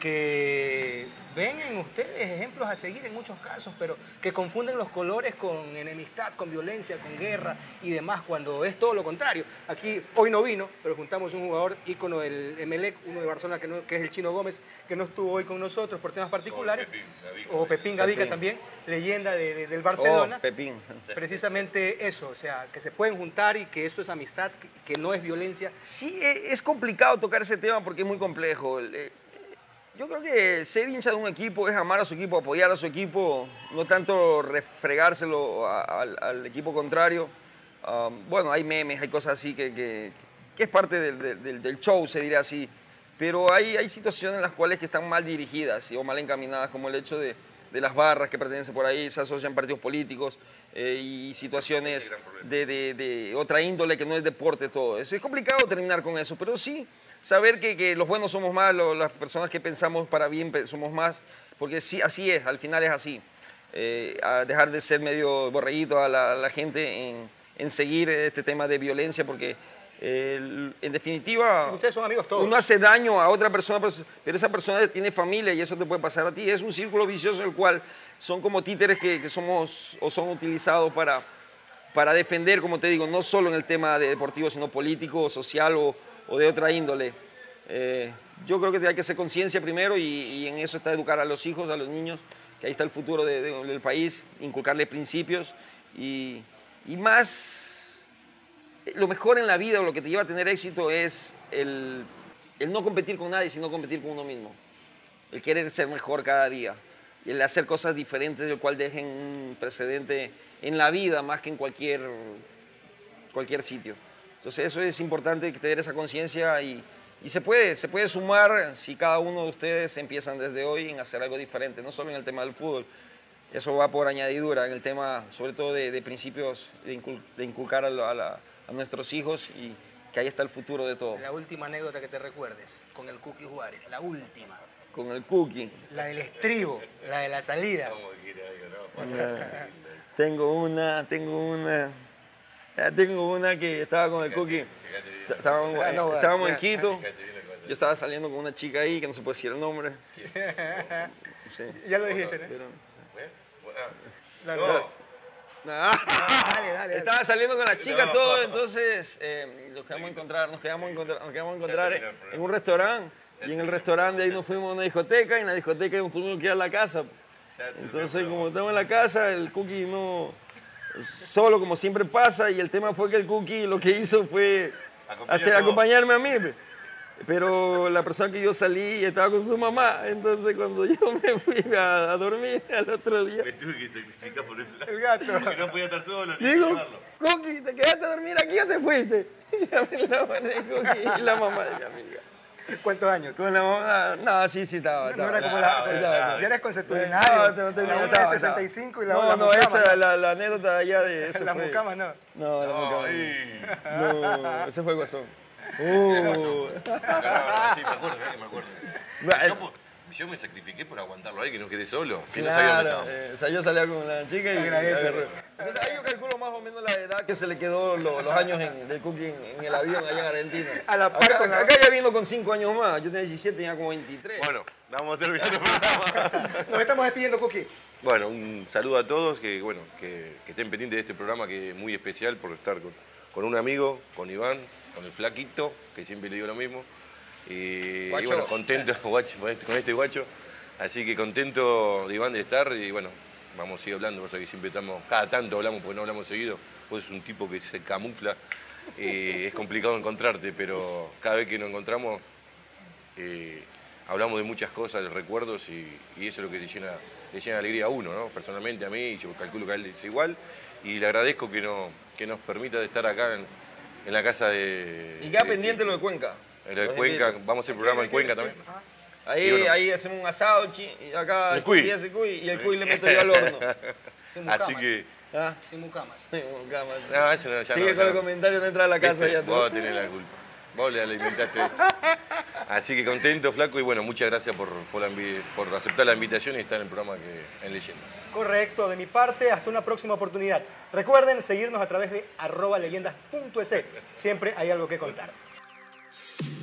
que ven en ustedes ejemplos a seguir en muchos casos, pero que confunden los colores con enemistad, con violencia, con guerra y demás, cuando es todo lo contrario. Aquí hoy no vino, pero juntamos un jugador ícono del Emelec, uno de Barcelona, que, no- que es el Chino Gómez, que no estuvo hoy con nosotros por temas particulares, o Pepín Gavica Pepín. también, leyenda de- de- del Barcelona. Oh, Pepín. Precisamente eso, o sea, que se pueden juntar y que esto es amistad, que, que no es violencia. Sí, e- es complicado tocar ese tema porque es muy complejo. El, eh, Yo creo que ser hincha de un equipo es amar a su equipo, apoyar a su equipo, no tanto refregárselo a- al, al equipo contrario. Um, bueno, hay memes, hay cosas así que, que- que es parte del, del- del show, se diría así. Pero hay, hay situaciones en las cuales que están mal dirigidas y- o mal encaminadas, como el hecho de, de las barras que pertenecen por ahí, se asocian a partidos políticos eh, y situaciones de, de- de otra índole que no es deporte todo. Es, es complicado terminar con eso, pero sí saber que, que los buenos somos más, lo- las personas que pensamos para bien pe- somos más, porque sí, así es, al final es así. Eh, a dejar de ser medio borreguito a la, a la gente en, en seguir este tema de violencia, porque eh, el- en definitiva Ustedes son amigos todos. uno hace daño a otra persona, pero- pero esa persona tiene familia y eso te puede pasar a ti. Es un círculo vicioso en el cual son como títeres que, que somos o son utilizados para, para defender, como te digo, no solo en el tema de deportivo, sino político, social o, o de otra índole. Eh, yo creo que hay que hacer conciencia primero y, y en eso está educar a los hijos, a los niños, que ahí está el futuro de- de- del país, inculcarle principios y, y más, lo mejor en la vida o lo que te lleva a tener éxito es el, el no competir con nadie, sino competir con uno mismo. El querer ser mejor cada día y el hacer cosas diferentes, el cual dejen un precedente en la vida más que en cualquier, cualquier sitio. Entonces eso es importante, tener esa conciencia y, y se puede, se puede sumar si cada uno de ustedes empiezan desde hoy en hacer algo diferente, no solo en el tema del fútbol. Eso va por añadidura en el tema, sobre todo de, de principios, de, incul- de inculcar a, la- a la- a nuestros hijos y que ahí está el futuro de todo. La última anécdota que te recuerdes con el Cookie Juárez, la última. Con el cookie. La del estribo, la de la salida. Tengo una, tengo una, ya tengo una que estaba con el cookie. Estábamos, Ah, no, estábamos en ya. Quito. Yo estaba saliendo con una chica ahí que no se puede decir el nombre. Sí. Ya lo dijiste, ¿no? Pero- La- No. la- Ah, Dale, dale, dale. Estaba saliendo con la chica No. todo, entonces eh, nos quedamos a encontrar, nos quedamos a encontrar, nos quedamos a encontrar en, en un restaurante y en el restaurante de ahí nos fuimos a una discoteca y en la discoteca nos tuvimos que ir a la casa. Entonces como estamos en la casa, el cookie no, solo como siempre pasa, y el tema fue que el Cookie lo que hizo fue Acompañar hacer, todo. acompañarme a mí. Pero la persona que yo salí estaba con su mamá, entonces cuando yo me fui a, a dormir al otro día, Me tuve que sacrificar por el flaco. El gato. Que no podía estar solo, tenía que digo, llevarlo. Cookie, ¿te quedaste a dormir aquí o te fuiste? Y a mí la mamá de Cookie y la mamá de mi amiga. ¿Cuántos años? Con la mamá, no, sí, sí, estaba. No estaba. era como la... Ah, estaba. Ya eres No, conceptualinario. no, no, La una estaba, de estaba. sesenta y cinco y la No, otra no, esa, la, la anécdota allá de eso La fue- mucama, no. No, la No, mucama. ahí. No, ese fue el guasón. Uh. Ah, sí, me acuerdo, eh, me acuerdo. Bueno, Yo, po- yo me sacrifiqué por aguantarlo ahí, que no quedé solo. Que no sabía dónde Claro, estaba. eh, o sea, yo salía con la chica y Agradece. agarré. Entonces ahí yo calculo más o menos la edad que se le quedó lo- los años en, del Cookie en, en el avión allá en Argentina. A la par acá, con la- acá ya vino con cinco años más, yo tenía diecisiete, tenía como veintitrés. Bueno, vamos terminando el programa. Nos estamos despidiendo, Cookie. Bueno, un saludo a todos, que bueno, que, que estén pendientes de este programa que es muy especial por estar con, con un amigo, con Iván, con el flaquito, que siempre le digo lo mismo. Y, y Guacho. bueno, contento guacho, con, este, con este guacho. Así que contento de Iván de estar y bueno, vamos a seguir hablando, cosa que siempre estamos, cada tanto hablamos porque no hablamos seguido. Vos sos un tipo que se camufla, eh, es complicado encontrarte, pero cada vez que nos encontramos eh, hablamos de muchas cosas, de recuerdos y, y eso es lo que le llena, le llena de alegría a uno, ¿no? Personalmente a mí, y yo calculo que a él es igual y le agradezco que, no, que nos permita de estar acá en, en la casa de... Y queda de- pendiente lo de Cuenca. en lo de Los Cuenca, invito. vamos a hacer programa en Cuenca también. Ahí, Y bueno. ahí hacemos un asado, chi, y acá El el cuy cuy. hace cuy y el cuy le meto yo al horno. Sin Así mucamas. que... ¿Ah? Sin mucamas. No, eso no, ya Sigue no, con ya el no. comentario de entrar a la casa Viste, ya tú. Vos tenés la culpa. Vos le alimentaste esto. Así que contento, flaco, y bueno, muchas gracias por, por, la invi- por aceptar la invitación y estar en el programa que, en Leyenda. Correcto, de mi parte, hasta una próxima oportunidad. Recuerden seguirnos a través de arroba leyendas punto es. Siempre hay algo que contar.